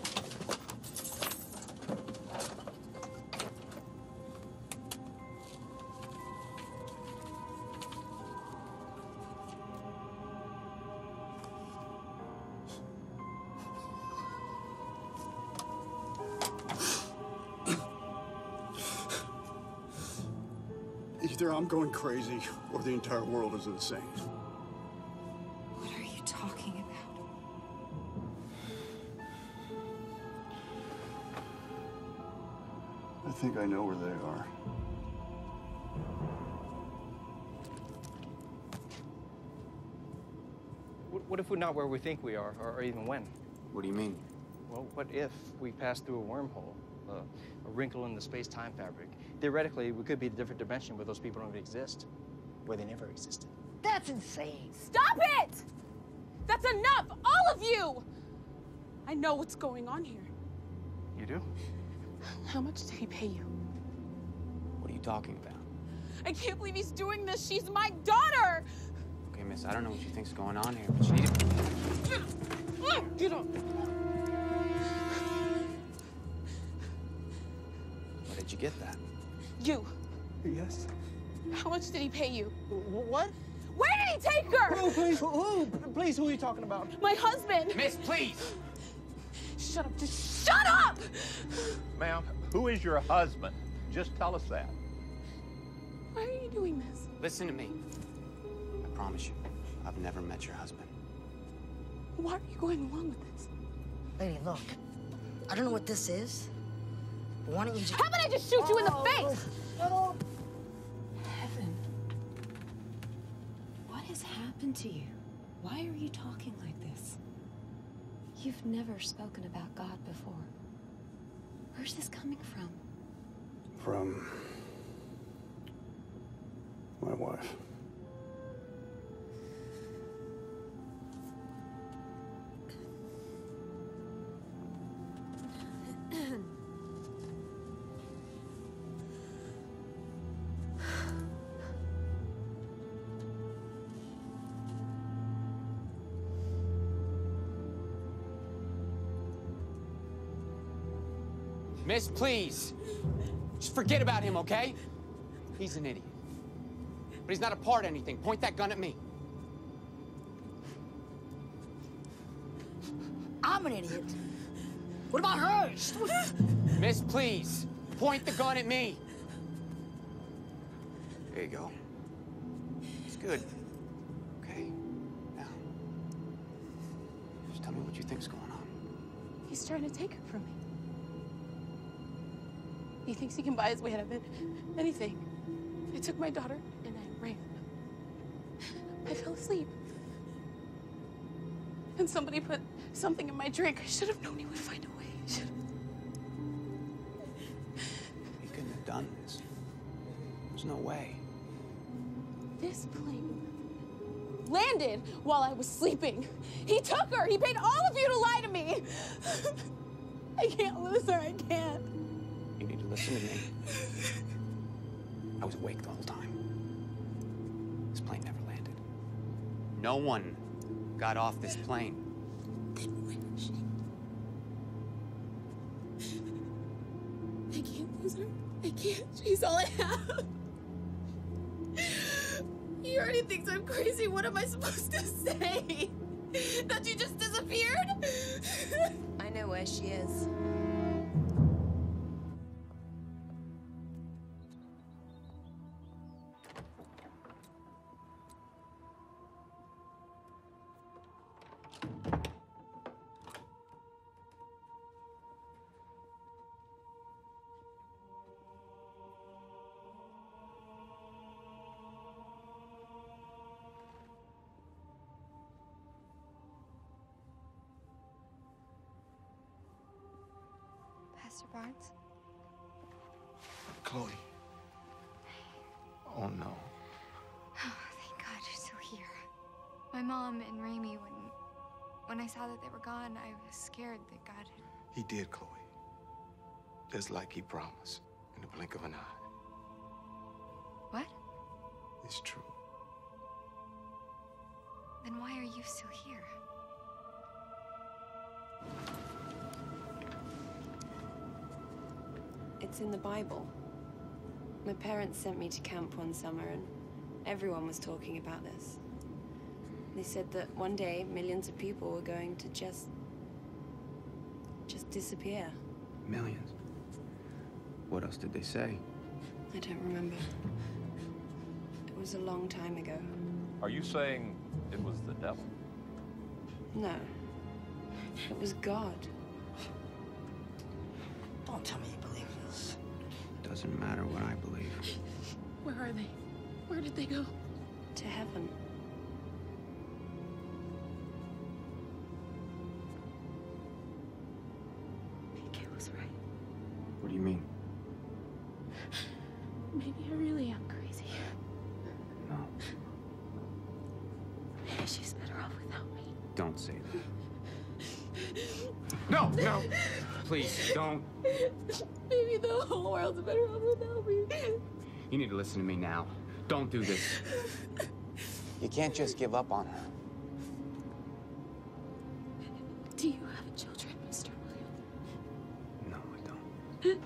Either I'm going crazy or the entire world is insane. What are you talking about? I think I know where they are. What, what if we're not where we think we are, or, or even when? What do you mean? Well, what if we pass through a wormhole, uh, a wrinkle in the space-time fabric? Theoretically, we could be in a different dimension where those people don't exist, where they never existed. That's insane. Stop it! That's enough, all of you! I know what's going on here. You do? How much did he pay you? What are you talking about? I can't believe he's doing this. She's my daughter! Okay, miss, I don't know what you think's going on here, but you need to... Get up! Where did you get that? You. Yes. How much did he pay you? What? Where did he take her? Who, please, who? Please, who are you talking about? My husband. Miss, please! Shut up, just shut up! Ma'am, who is your husband? Just tell us that. Why are you doing this? Listen to me. I promise you, I've never met your husband. Why are you going along with this? Lady, look. I don't know what this is. But why don't you just... How about I just shoot you in the face? Heaven. What has happened to you? Why are you talking like this? You've never spoken about God before. Where's this coming from? From my wife. Miss, please. Just forget about him, okay? He's an idiot. But he's not a part of anything. Point that gun at me. I'm an idiot. What about hers? Miss, please. Point the gun at me. There you go. It's good. Okay. Now, just tell me what you think's going on. He's trying to take her from me. He thinks he can buy his way out of it. Anything. I took my daughter and I ran. I fell asleep. And somebody put something in my drink. I should have known he would find a way. I should have. He couldn't have done this. There's no way. This plane landed while I was sleeping. He took her. He paid all of you to lie to me. I can't lose her. I can't. You need to listen to me. I was awake the whole time. This plane never landed. No one got off this plane. Then when she... I can't lose her. I can't. She's all I have. He already thinks I'm crazy. What am I supposed to say? That she just disappeared? I know where she is. Pastor Barnes? Chloe. Oh no. Oh, thank God you're still here. My mom and Raimi, when when I saw that they were gone, I was scared that God had... He did, Chloe. Just like he promised, in the blink of an eye. What? It's true. Then why are you still here? It's in the Bible. My parents sent me to camp one summer, and everyone was talking about this. They said that one day, millions of people were going to just... just disappear. Millions? What else did they say? I don't remember. It was a long time ago. Are you saying it was the devil? No. It was God. Don't tell me you believe this. Doesn't matter what I believe. Where are they? Where did they go? To heaven. Kate was right. What do you mean? Maybe I really am crazy. No. Maybe she's better off without me. Don't say that. No, no. Please, don't. Maybe the whole world's better off without me. You need to listen to me now. Don't do this. You can't just give up on her. Do you have children, Mister William? No, I don't.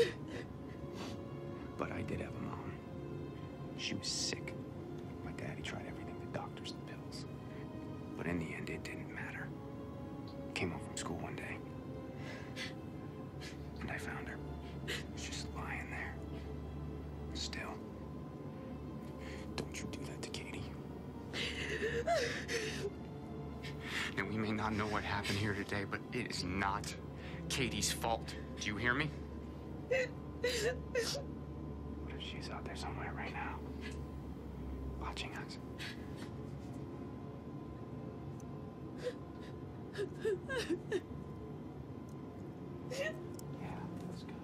But I did have a mom. She was sick. My daddy tried everything, the doctors and pills. But in the end, it didn't matter. Came home from school one day. And I found her. She's just lying there. Still. Don't you do that to Katie. Now, we may not know what happened here today, but it is not Katie's fault. Do you hear me? What if she's out there somewhere right now? Watching us? Yeah, that's good.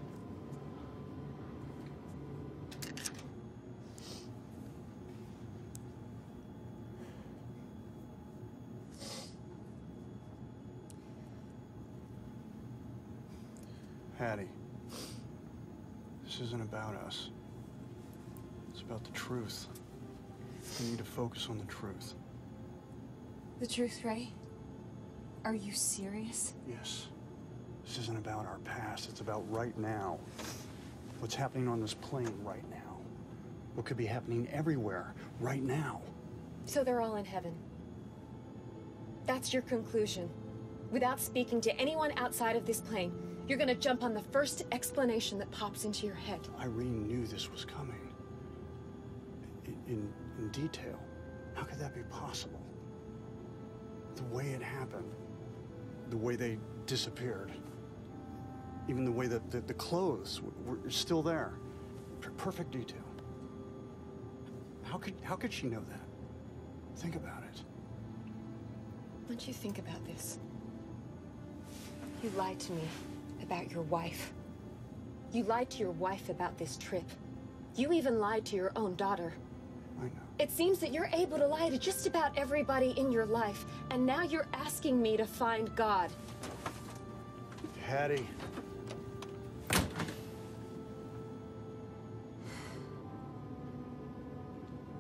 Hattie, this isn't about us. It's about the truth. We need to focus on the truth. The truth, Ray? Are you serious? Yes. This isn't about our past. It's about right now. What's happening on this plane right now. What could be happening everywhere right now. So they're all in heaven. That's your conclusion. Without speaking to anyone outside of this plane, you're gonna jump on the first explanation that pops into your head. Irene knew this was coming. In, in, in detail. How could that be possible? The way it happened. The way they disappeared. Even the way that the, the clothes were, were still there. Per perfect detail. How could, how could she know that? Think about it. Don't you think about this? You lied to me about your wife. You lied to your wife about this trip. You even lied to your own daughter. I know. It seems that you're able to lie to just about everybody in your life, and now you're asking me to find God. Hattie.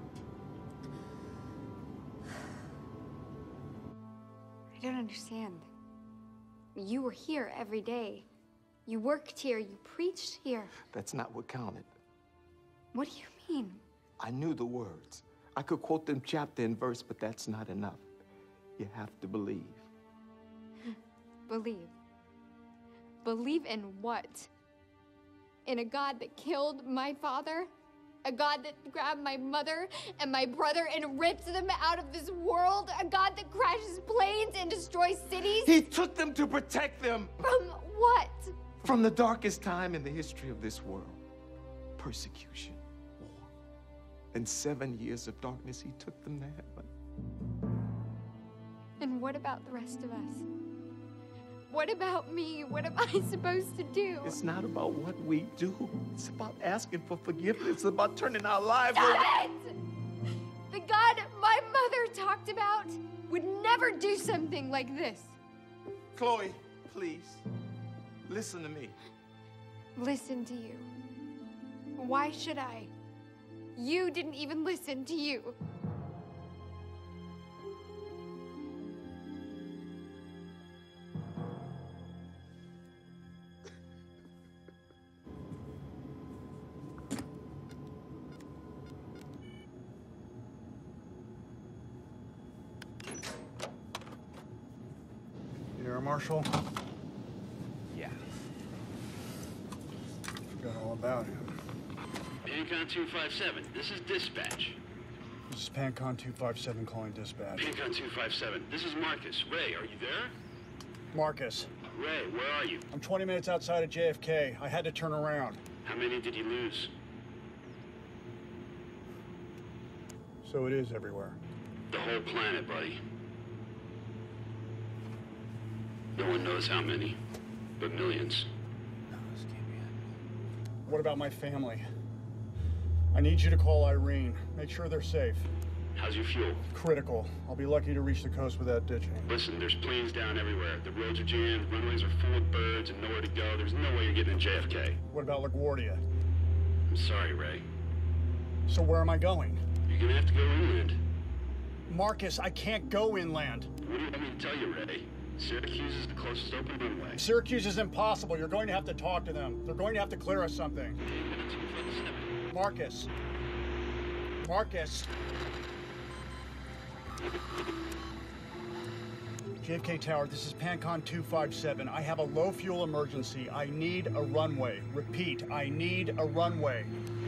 I don't understand. You were here every day. You worked here, you preached here. That's not what counted. What do you mean? I knew the words. I could quote them chapter and verse, but that's not enough. You have to believe. Believe. Believe in what? In a God that killed my father? A God that grabbed my mother and my brother and ripped them out of this world? A God that crashes planes and destroys cities? He took them to protect them. From what? From the darkest time in the history of this world. Persecution, war, and seven years of darkness. He took them to heaven. And what about the rest of us? What about me? What am I supposed to do? It's not about what we do. It's about asking for forgiveness. It's about turning our lives Stop over. it! The God my mother talked about would never do something like this. Chloe, please, listen to me. Listen to you. Why should I? You didn't even listen to you. Air Marshal? Yeah. Forgot all about him. Pancon two five seven, this is dispatch. This is Pancon two five seven calling dispatch. Pancon two five seven, this is Marcus. Ray, are you there? Marcus. Ray, where are you? I'm twenty minutes outside of J F K. I had to turn around. How many did you lose? So it is everywhere. The whole planet, buddy. No one knows how many, but millions. What about my family? I need you to call Irene. Make sure they're safe. How's your fuel? Critical. I'll be lucky to reach the coast without ditching. Listen, there's planes down everywhere. The roads are jammed, runways are full of birds and nowhere to go. There's no way you're getting to J F K. What about LaGuardia? I'm sorry, Ray. So where am I going? You're gonna have to go inland. Marcus, I can't go inland. What do you want me to tell you, Ray? Syracuse is the closest open runway. Syracuse is impossible. You're going to have to talk to them. They're going to have to clear us something. Marcus. Marcus. J F K Tower, this is Pancon two five seven. I have a low fuel emergency. I need a runway. Repeat, I need a runway.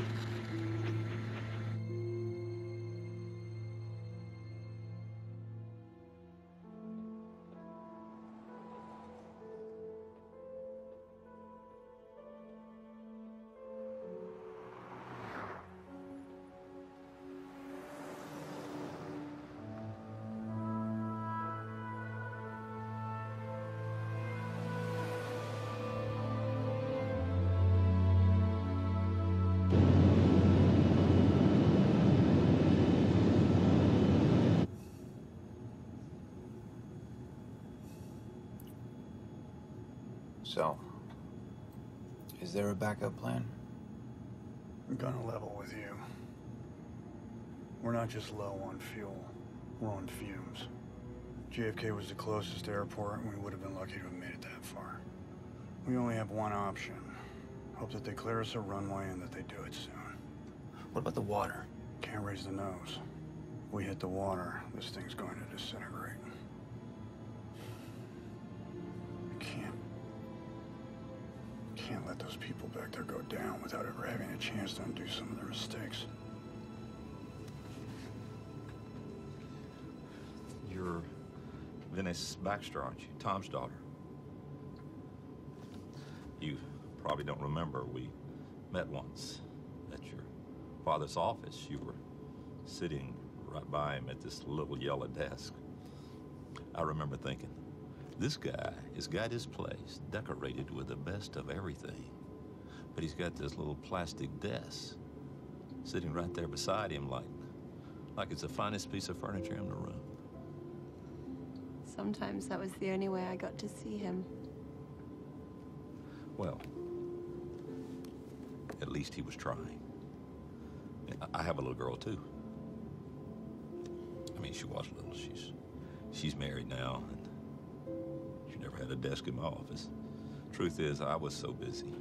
So, is there a backup plan? I'm gonna level with you. We're not just low on fuel, we're on fumes. J F K was the closest airport, and we would have been lucky to have made it that far. We only have one option. Hope that they clear us a runway and that they do it soon. What about the water? Can't raise the nose. If we hit the water, this thing's going to disintegrate. Can't... Can't let those people back there go down without ever having a chance to undo some of their mistakes. You're Venice Baxter, aren't you? Tom's daughter. You probably don't remember, we met once at your father's office. You were sitting right by him at this little yellow desk. I remember thinking, this guy has got his place decorated with the best of everything, but he's got this little plastic desk sitting right there beside him like, like it's the finest piece of furniture in the room. Sometimes that was the only way I got to see him. Well, at least he was trying. I have a little girl, too. I mean, she was little. She's, she's married now, and she never had a desk in my office. Truth is, I was so busy.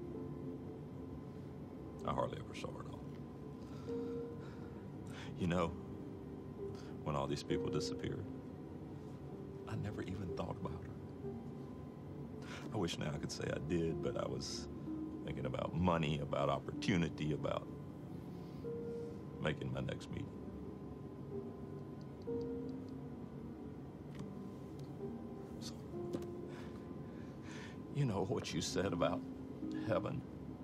I hardly ever saw it all. You know, when all these people disappeared, I never even thought about her. I wish now I could say I did, but I was thinking about money, about opportunity, about making my next meeting. So, you know what you said about heaven?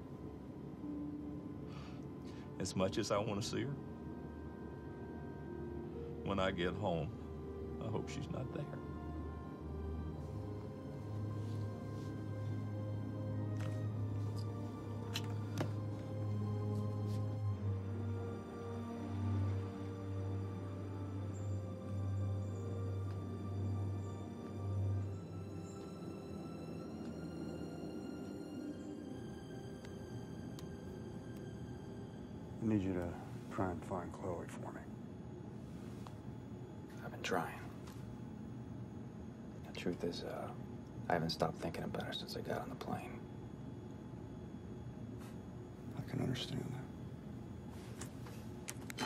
As much as I want to see her, when I get home, I hope she's not there. I need you to try and find Chloe for me. I've been trying. The truth is, uh, I haven't stopped thinking about her since I got on the plane. I can understand that.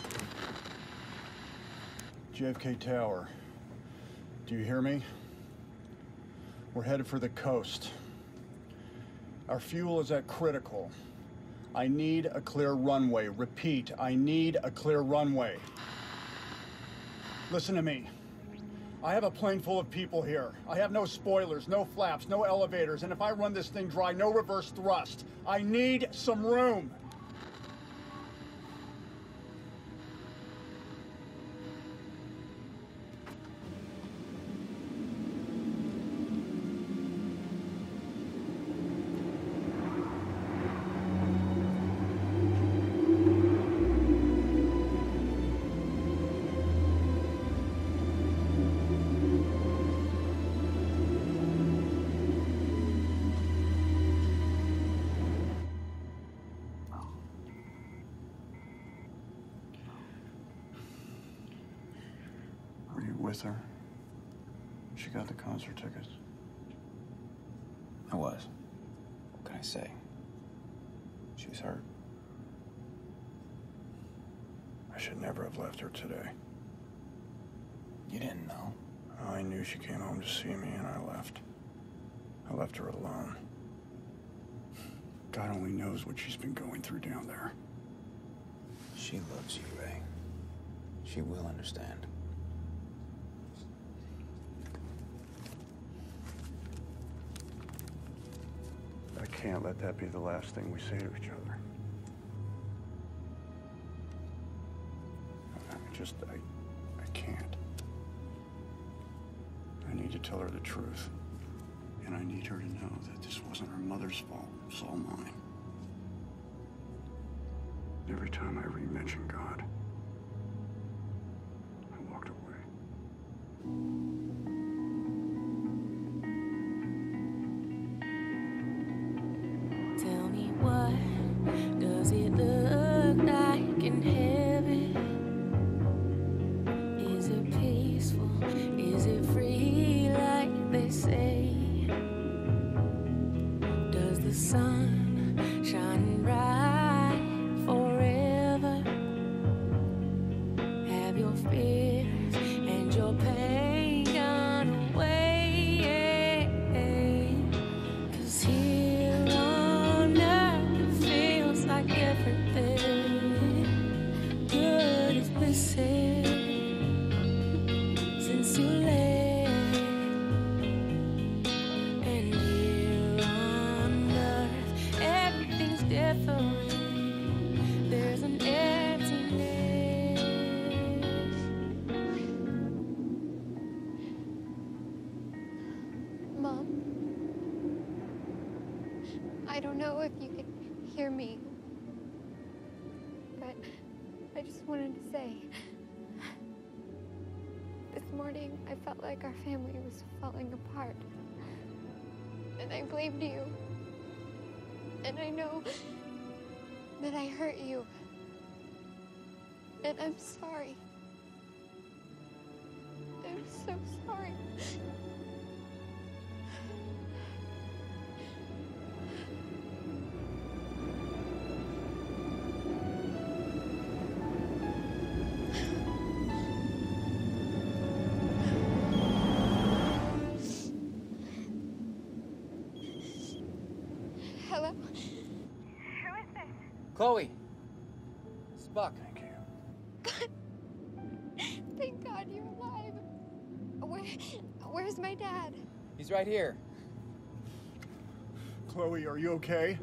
J F K Tower. Do you hear me? We're headed for the coast. Our fuel is at critical. I need a clear runway. Repeat, I need a clear runway. Listen to me. I have a plane full of people here. I have no spoilers, no flaps, no elevators, and if I run this thing dry, no reverse thrust. I need some room. With her. She got the concert tickets. I was. What can I say? She was hurt. I should never have left her today. You didn't know? I knew she came home to see me and I left. I left her alone. God only knows what she's been going through down there. She loves you, Ray. She will understand. I can't let that be the last thing we say to each other. I just, I, I can't. I need to tell her the truth. And I need her to know that this wasn't her mother's fault. It was all mine. Every time I re-mention God, I walked away. Tell me, what does it look like in heaven? Is it peaceful? Is it free like they say? Does the sun shine bright forever? Have your fears and your pain gone away? 'Cause here on earth it feels like everything good is missing since you left. And here on earth everything's different. There's an emptiness. Mom, I don't know if you can hear me, but I just wanted to say, this morning I felt like our family was falling apart, and I blamed you, and I know that I hurt you, and I'm sorry. I'm so sorry. Chloe. It's Buck. Thank you. Thank God you're alive. Where, where's my dad? He's right here. Chloe, are you okay?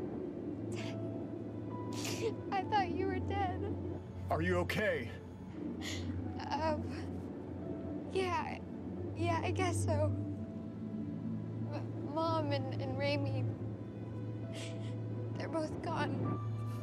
I thought you were dead. Are you okay? Um, yeah, yeah, I guess so. M- Mom and, and Raimi, they're both gone.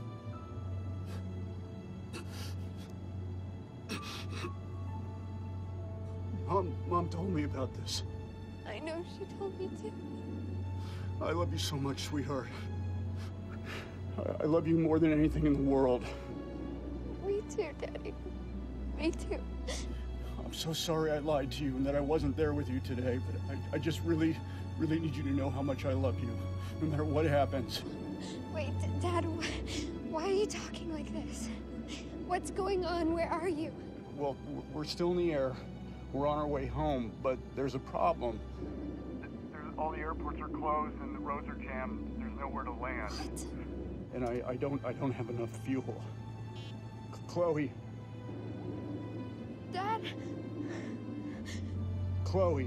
Mom, Mom told me about this. I know she told me to. I love you so much, sweetheart. I, I love you more than anything in the world. Me too, Daddy. Me too. I'm so sorry I lied to you and that I wasn't there with you today, but I, I just really, really need you to know how much I love you, no matter what happens. Wait, D- Dad, wh- why are you talking like this? What's going on? Where are you? Well, w- we're still in the air. We're on our way home, but there's a problem. There's, all the airports are closed and the roads are jammed. There's nowhere to land. What? And I, I don't, I don't have enough fuel. C- Chloe. Dad? Chloe.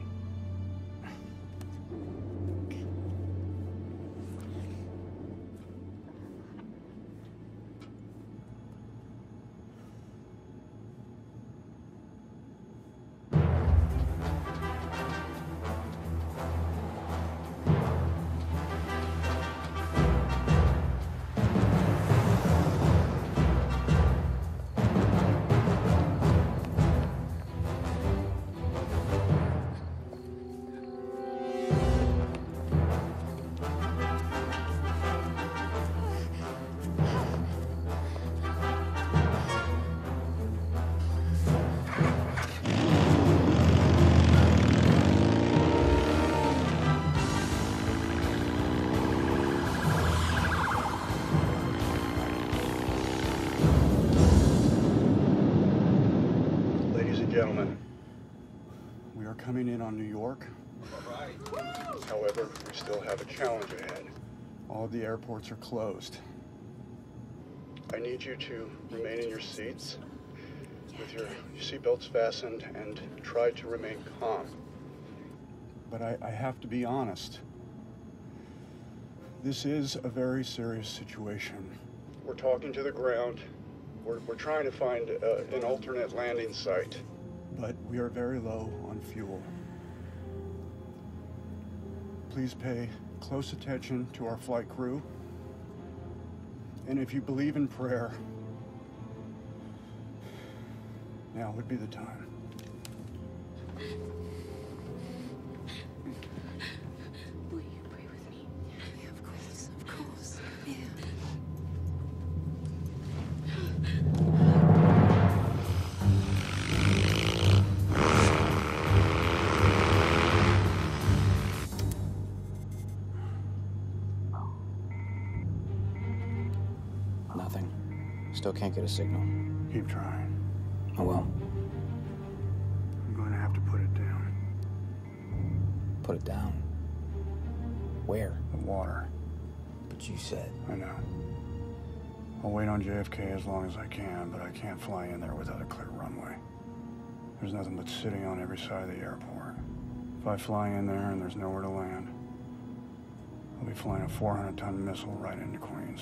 Gentlemen, we are coming in on New York. All right. However, we still have a challenge ahead. All of the airports are closed. I need you to remain in your seats with your seatbelts fastened and try to remain calm. But I, I have to be honest. This is a very serious situation. We're talking to the ground. We're, we're trying to find uh, an alternate landing site. But we are very low on fuel. Please pay close attention to our flight crew. And if you believe in prayer, now would be the time. Will you pray with me? Yeah, of course, of course. Yeah. Nothing. Still can't get a signal. Keep trying. I will. I'm going to have to put it down. Put it down. Where? The water. But you said. I know. I'll wait on J F K as long as I can, but I can't fly in there without a clear runway. There's nothing but sitting on every side of the airport. If I fly in there and there's nowhere to land, I'll be flying a four hundred ton missile right into Queens.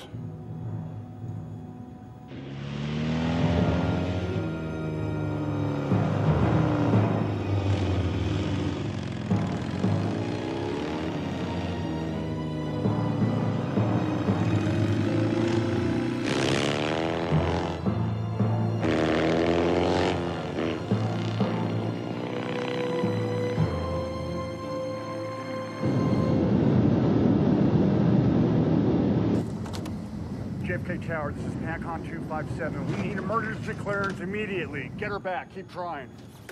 J F K Tower, this is PACON two five seven. We need emergency clearance immediately. Get her back. Keep trying.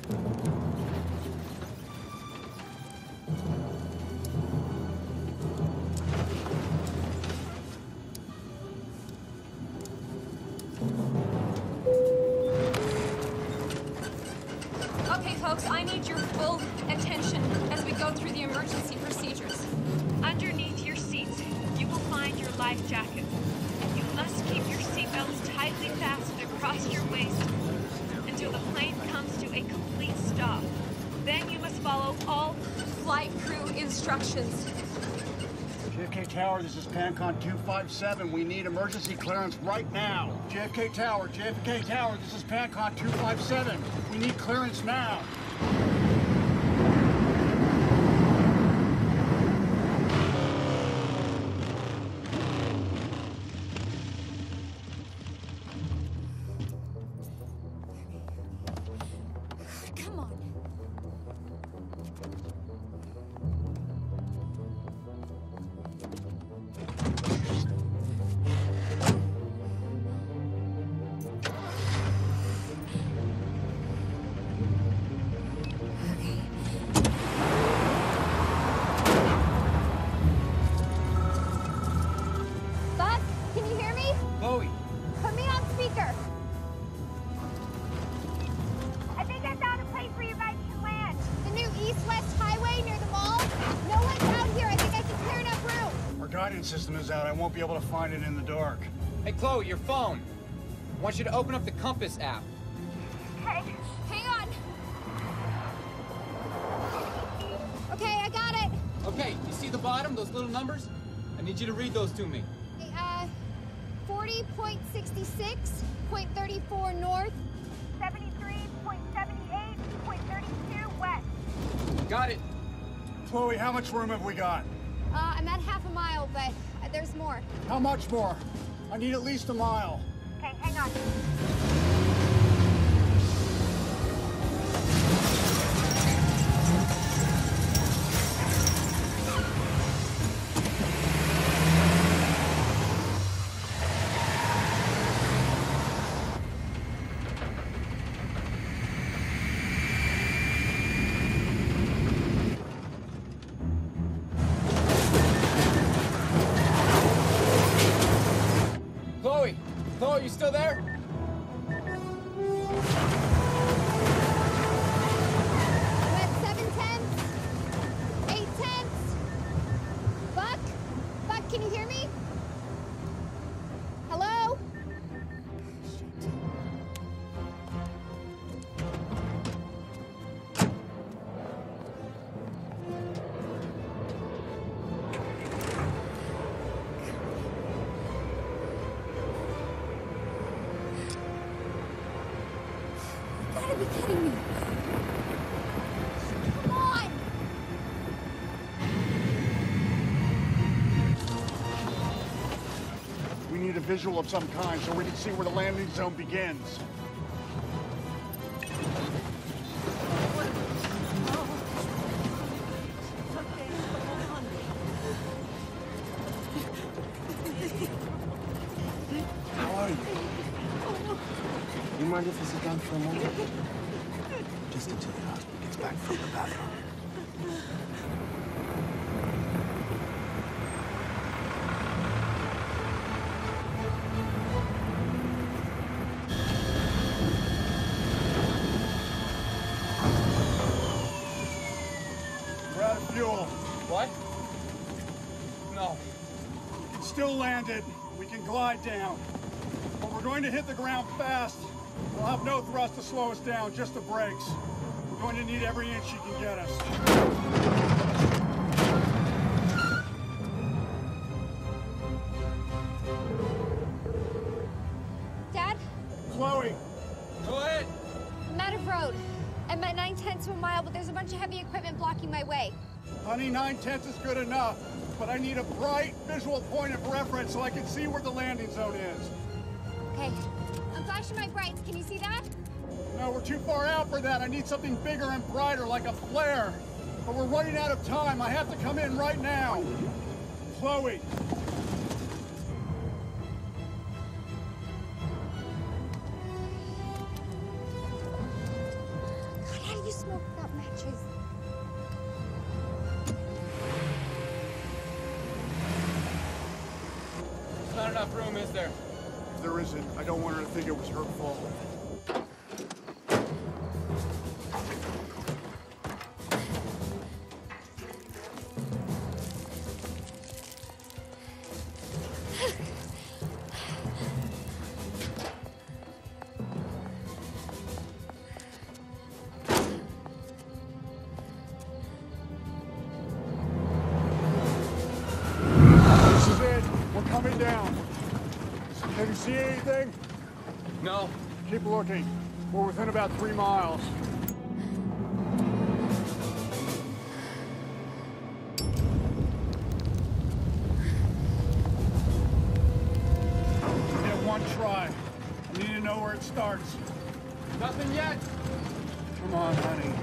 Okay, folks, I need your full attention as we go through the emergency procedures. Underneath your seats, you will find your life jacket. You must keep your instructions. J F K Tower, this is PanCon two five seven. We need emergency clearance right now. J F K Tower, J F K Tower, this is PanCon two five seven. We need clearance now. Come on. Buck, can you hear me? Chloe. Put me on speaker. I think I found a place where you guys can land. The new east-west highway near the mall. No one's out here. I think I can clear enough room. Our guidance system is out. I won't be able to find it in the dark. Hey, Chloe, your phone. I want you to open up the Compass app. Okay, hang on. Okay, I got it. Okay, you see the bottom, those little numbers? I need you to read those to me. Uh, forty point six six point three four north, seventy-three point seven eight point three two west. Got it. Chloe, how much room have we got? Uh, I'm at half a mile, but uh, there's more. How much more? I need at least a mile. Okay, hang on. Chloe! Chloe, you still there? I'm at seven tenths, eight tenths. Buck? Buck, can you hear me? Hello? You gotta be kidding me. Come on! We need a visual of some kind so we can see where the landing zone begins. How are you? You mind if I sit down for a moment? Just until your husband gets back from the bathroom. We're out of fuel. What? No. It's still landed. We can glide down. But we're going to hit the ground fast. We'll have no thrust to slow us down, just the brakes. We're going to need every inch you can get us. Dad, Chloe! Go ahead. I'm out of road. I'm at nine tenths of a mile, but there's a bunch of heavy equipment blocking my way. Honey, nine tenths is good enough, but I need a bright visual point of reference so I can see where the landing zone is. Okay, I'm flashing my brights. Can you see that? No, we're too far out for that. I need something bigger and brighter, like a flare. But we're running out of time. I have to come in right now. Chloe. God, how do you smoke without matches? There's not enough room, is there? If there isn't, I don't want her to think it was her fault. No. Keep looking. We're within about three miles. Get one try. I need to know where it starts. Nothing yet. Come on, honey.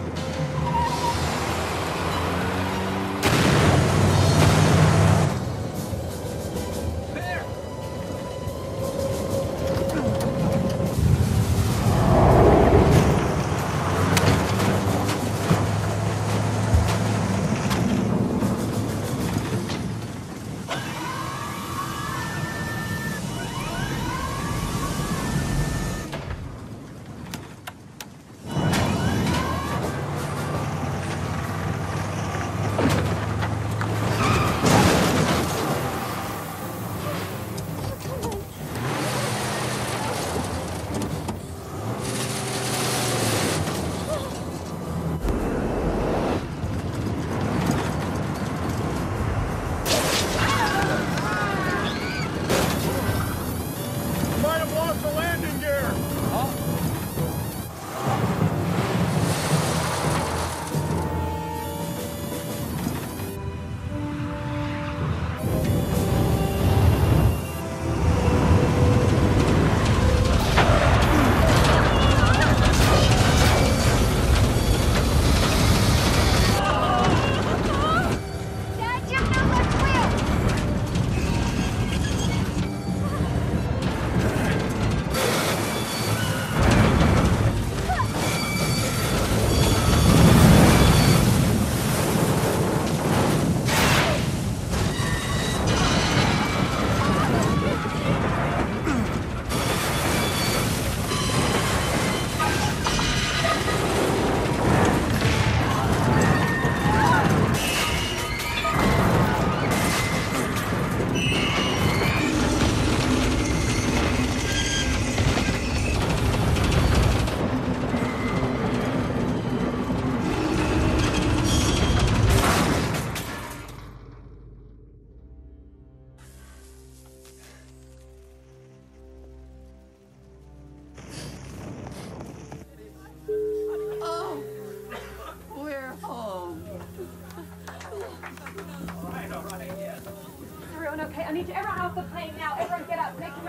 Okay, I need you everyone off the plane now. Everyone get up. Make your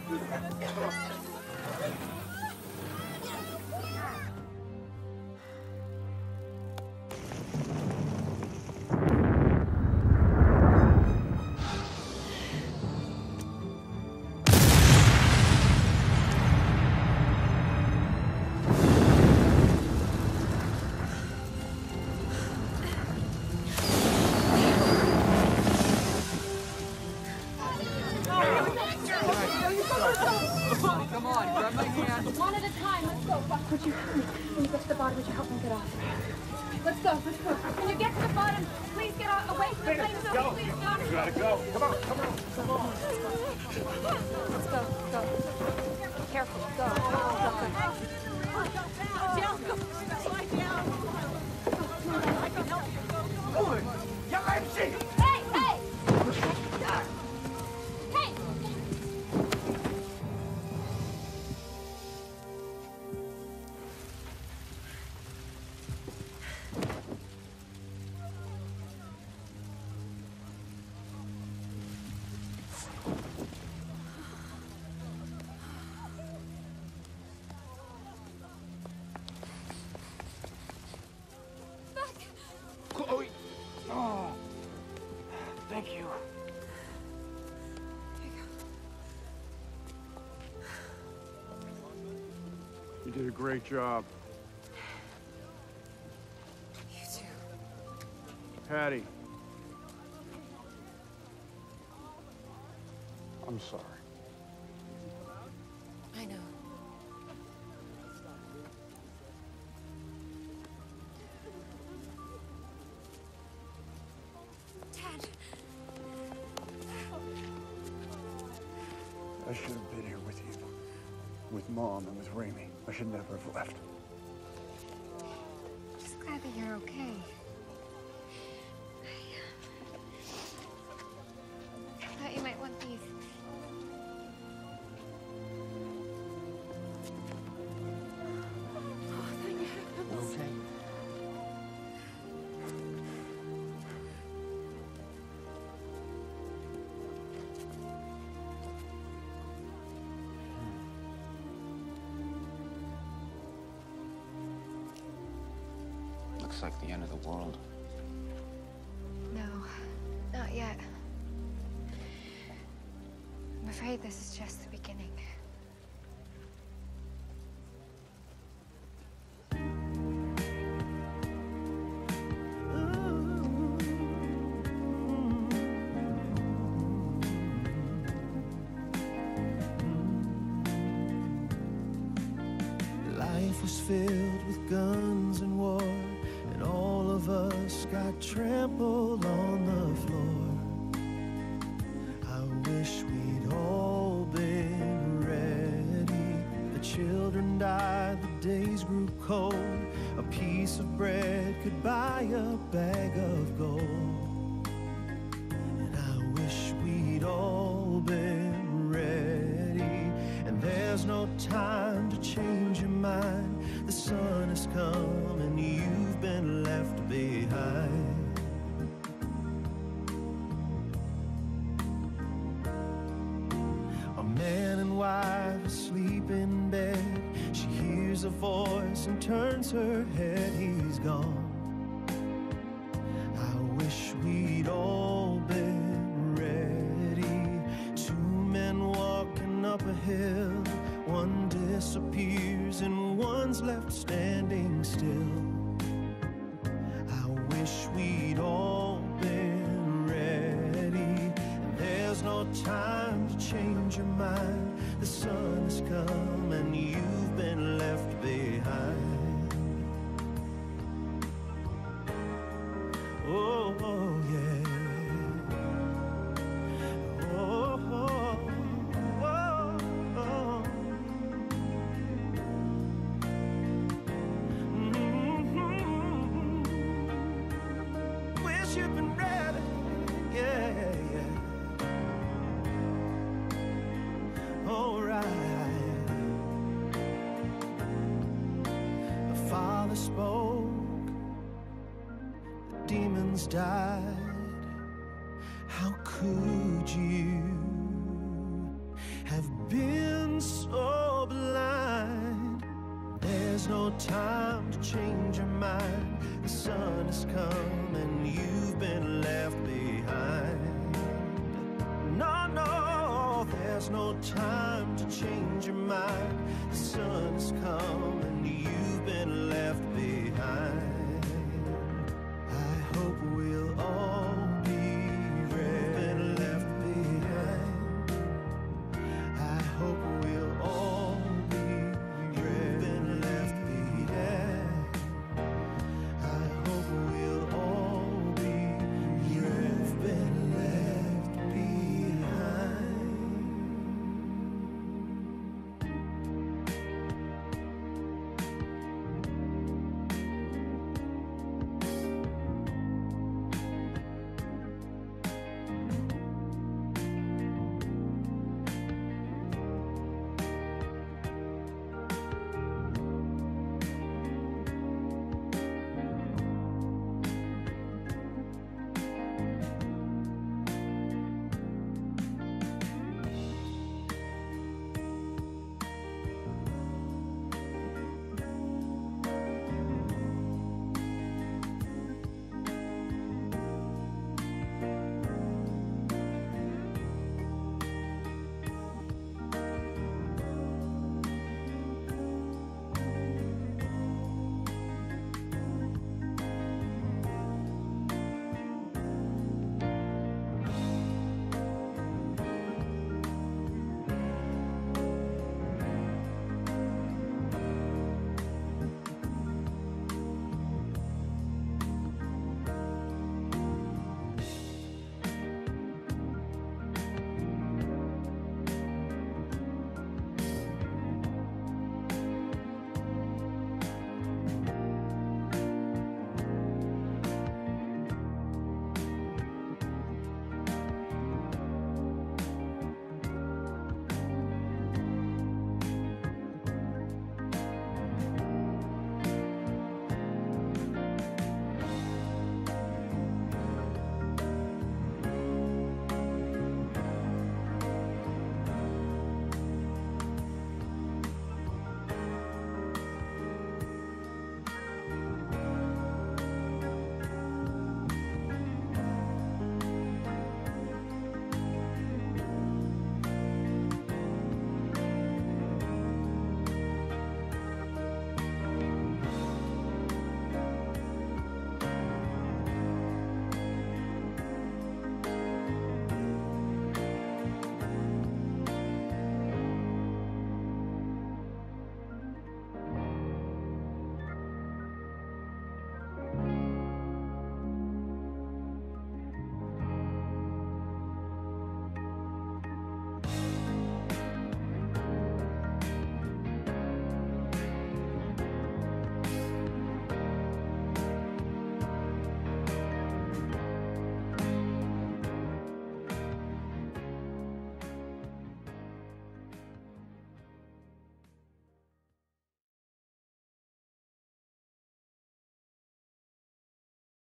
way. Come on, grab my hand. One at a time. Let's go. Would you, when you get to the bottom, would you help me get off? Let's go. Let's go. When you get to the bottom, please get out, away from the plane. So Go. please, You gotta go. Come on, come on, come on. Let's go. Go. Careful. Go. Go. Down. Go. Slide down. I can help you. Go. Go. Yeah, I'm seeing. Hey! Hey! Hey! Chloe. Oh, thank you. You did a great job. You too. Patty. I'm sorry. I know. Dad. I should have been here with you. With Mom and with Raimi. I should never have left. I'm just glad that you're okay. I thought you might want these. looks like the end of the world. No, not yet. I'm afraid this is just the beginning. Life was filled with guns and war, and all of us got trampled on the floor. I wish we'd all been ready. The children died, the days grew cold. A piece of bread could buy a bag of gold. And I wish we'd all been ready. And there's no time to change your mind. The sun has come and you've been left behind. A man and wife asleep in bed. She hears a voice and turns her head. He's gone. I wish we'd all been ready. Two men walking up a hill. One disappears and one's left standing still. I wish we'd all been ready. And there's no time to change your mind. The sun has come and you've been left behind. Oh, oh yeah. Oh, oh, oh, oh. Mm-hmm. Wish you'd been ready. Yeah, yeah. All right. The Father spoke, the demons died. How could you have been so blind? There's no time to change your mind. The sun has come and you've been left behind. No, no, there's no time to change your mind. The sun has come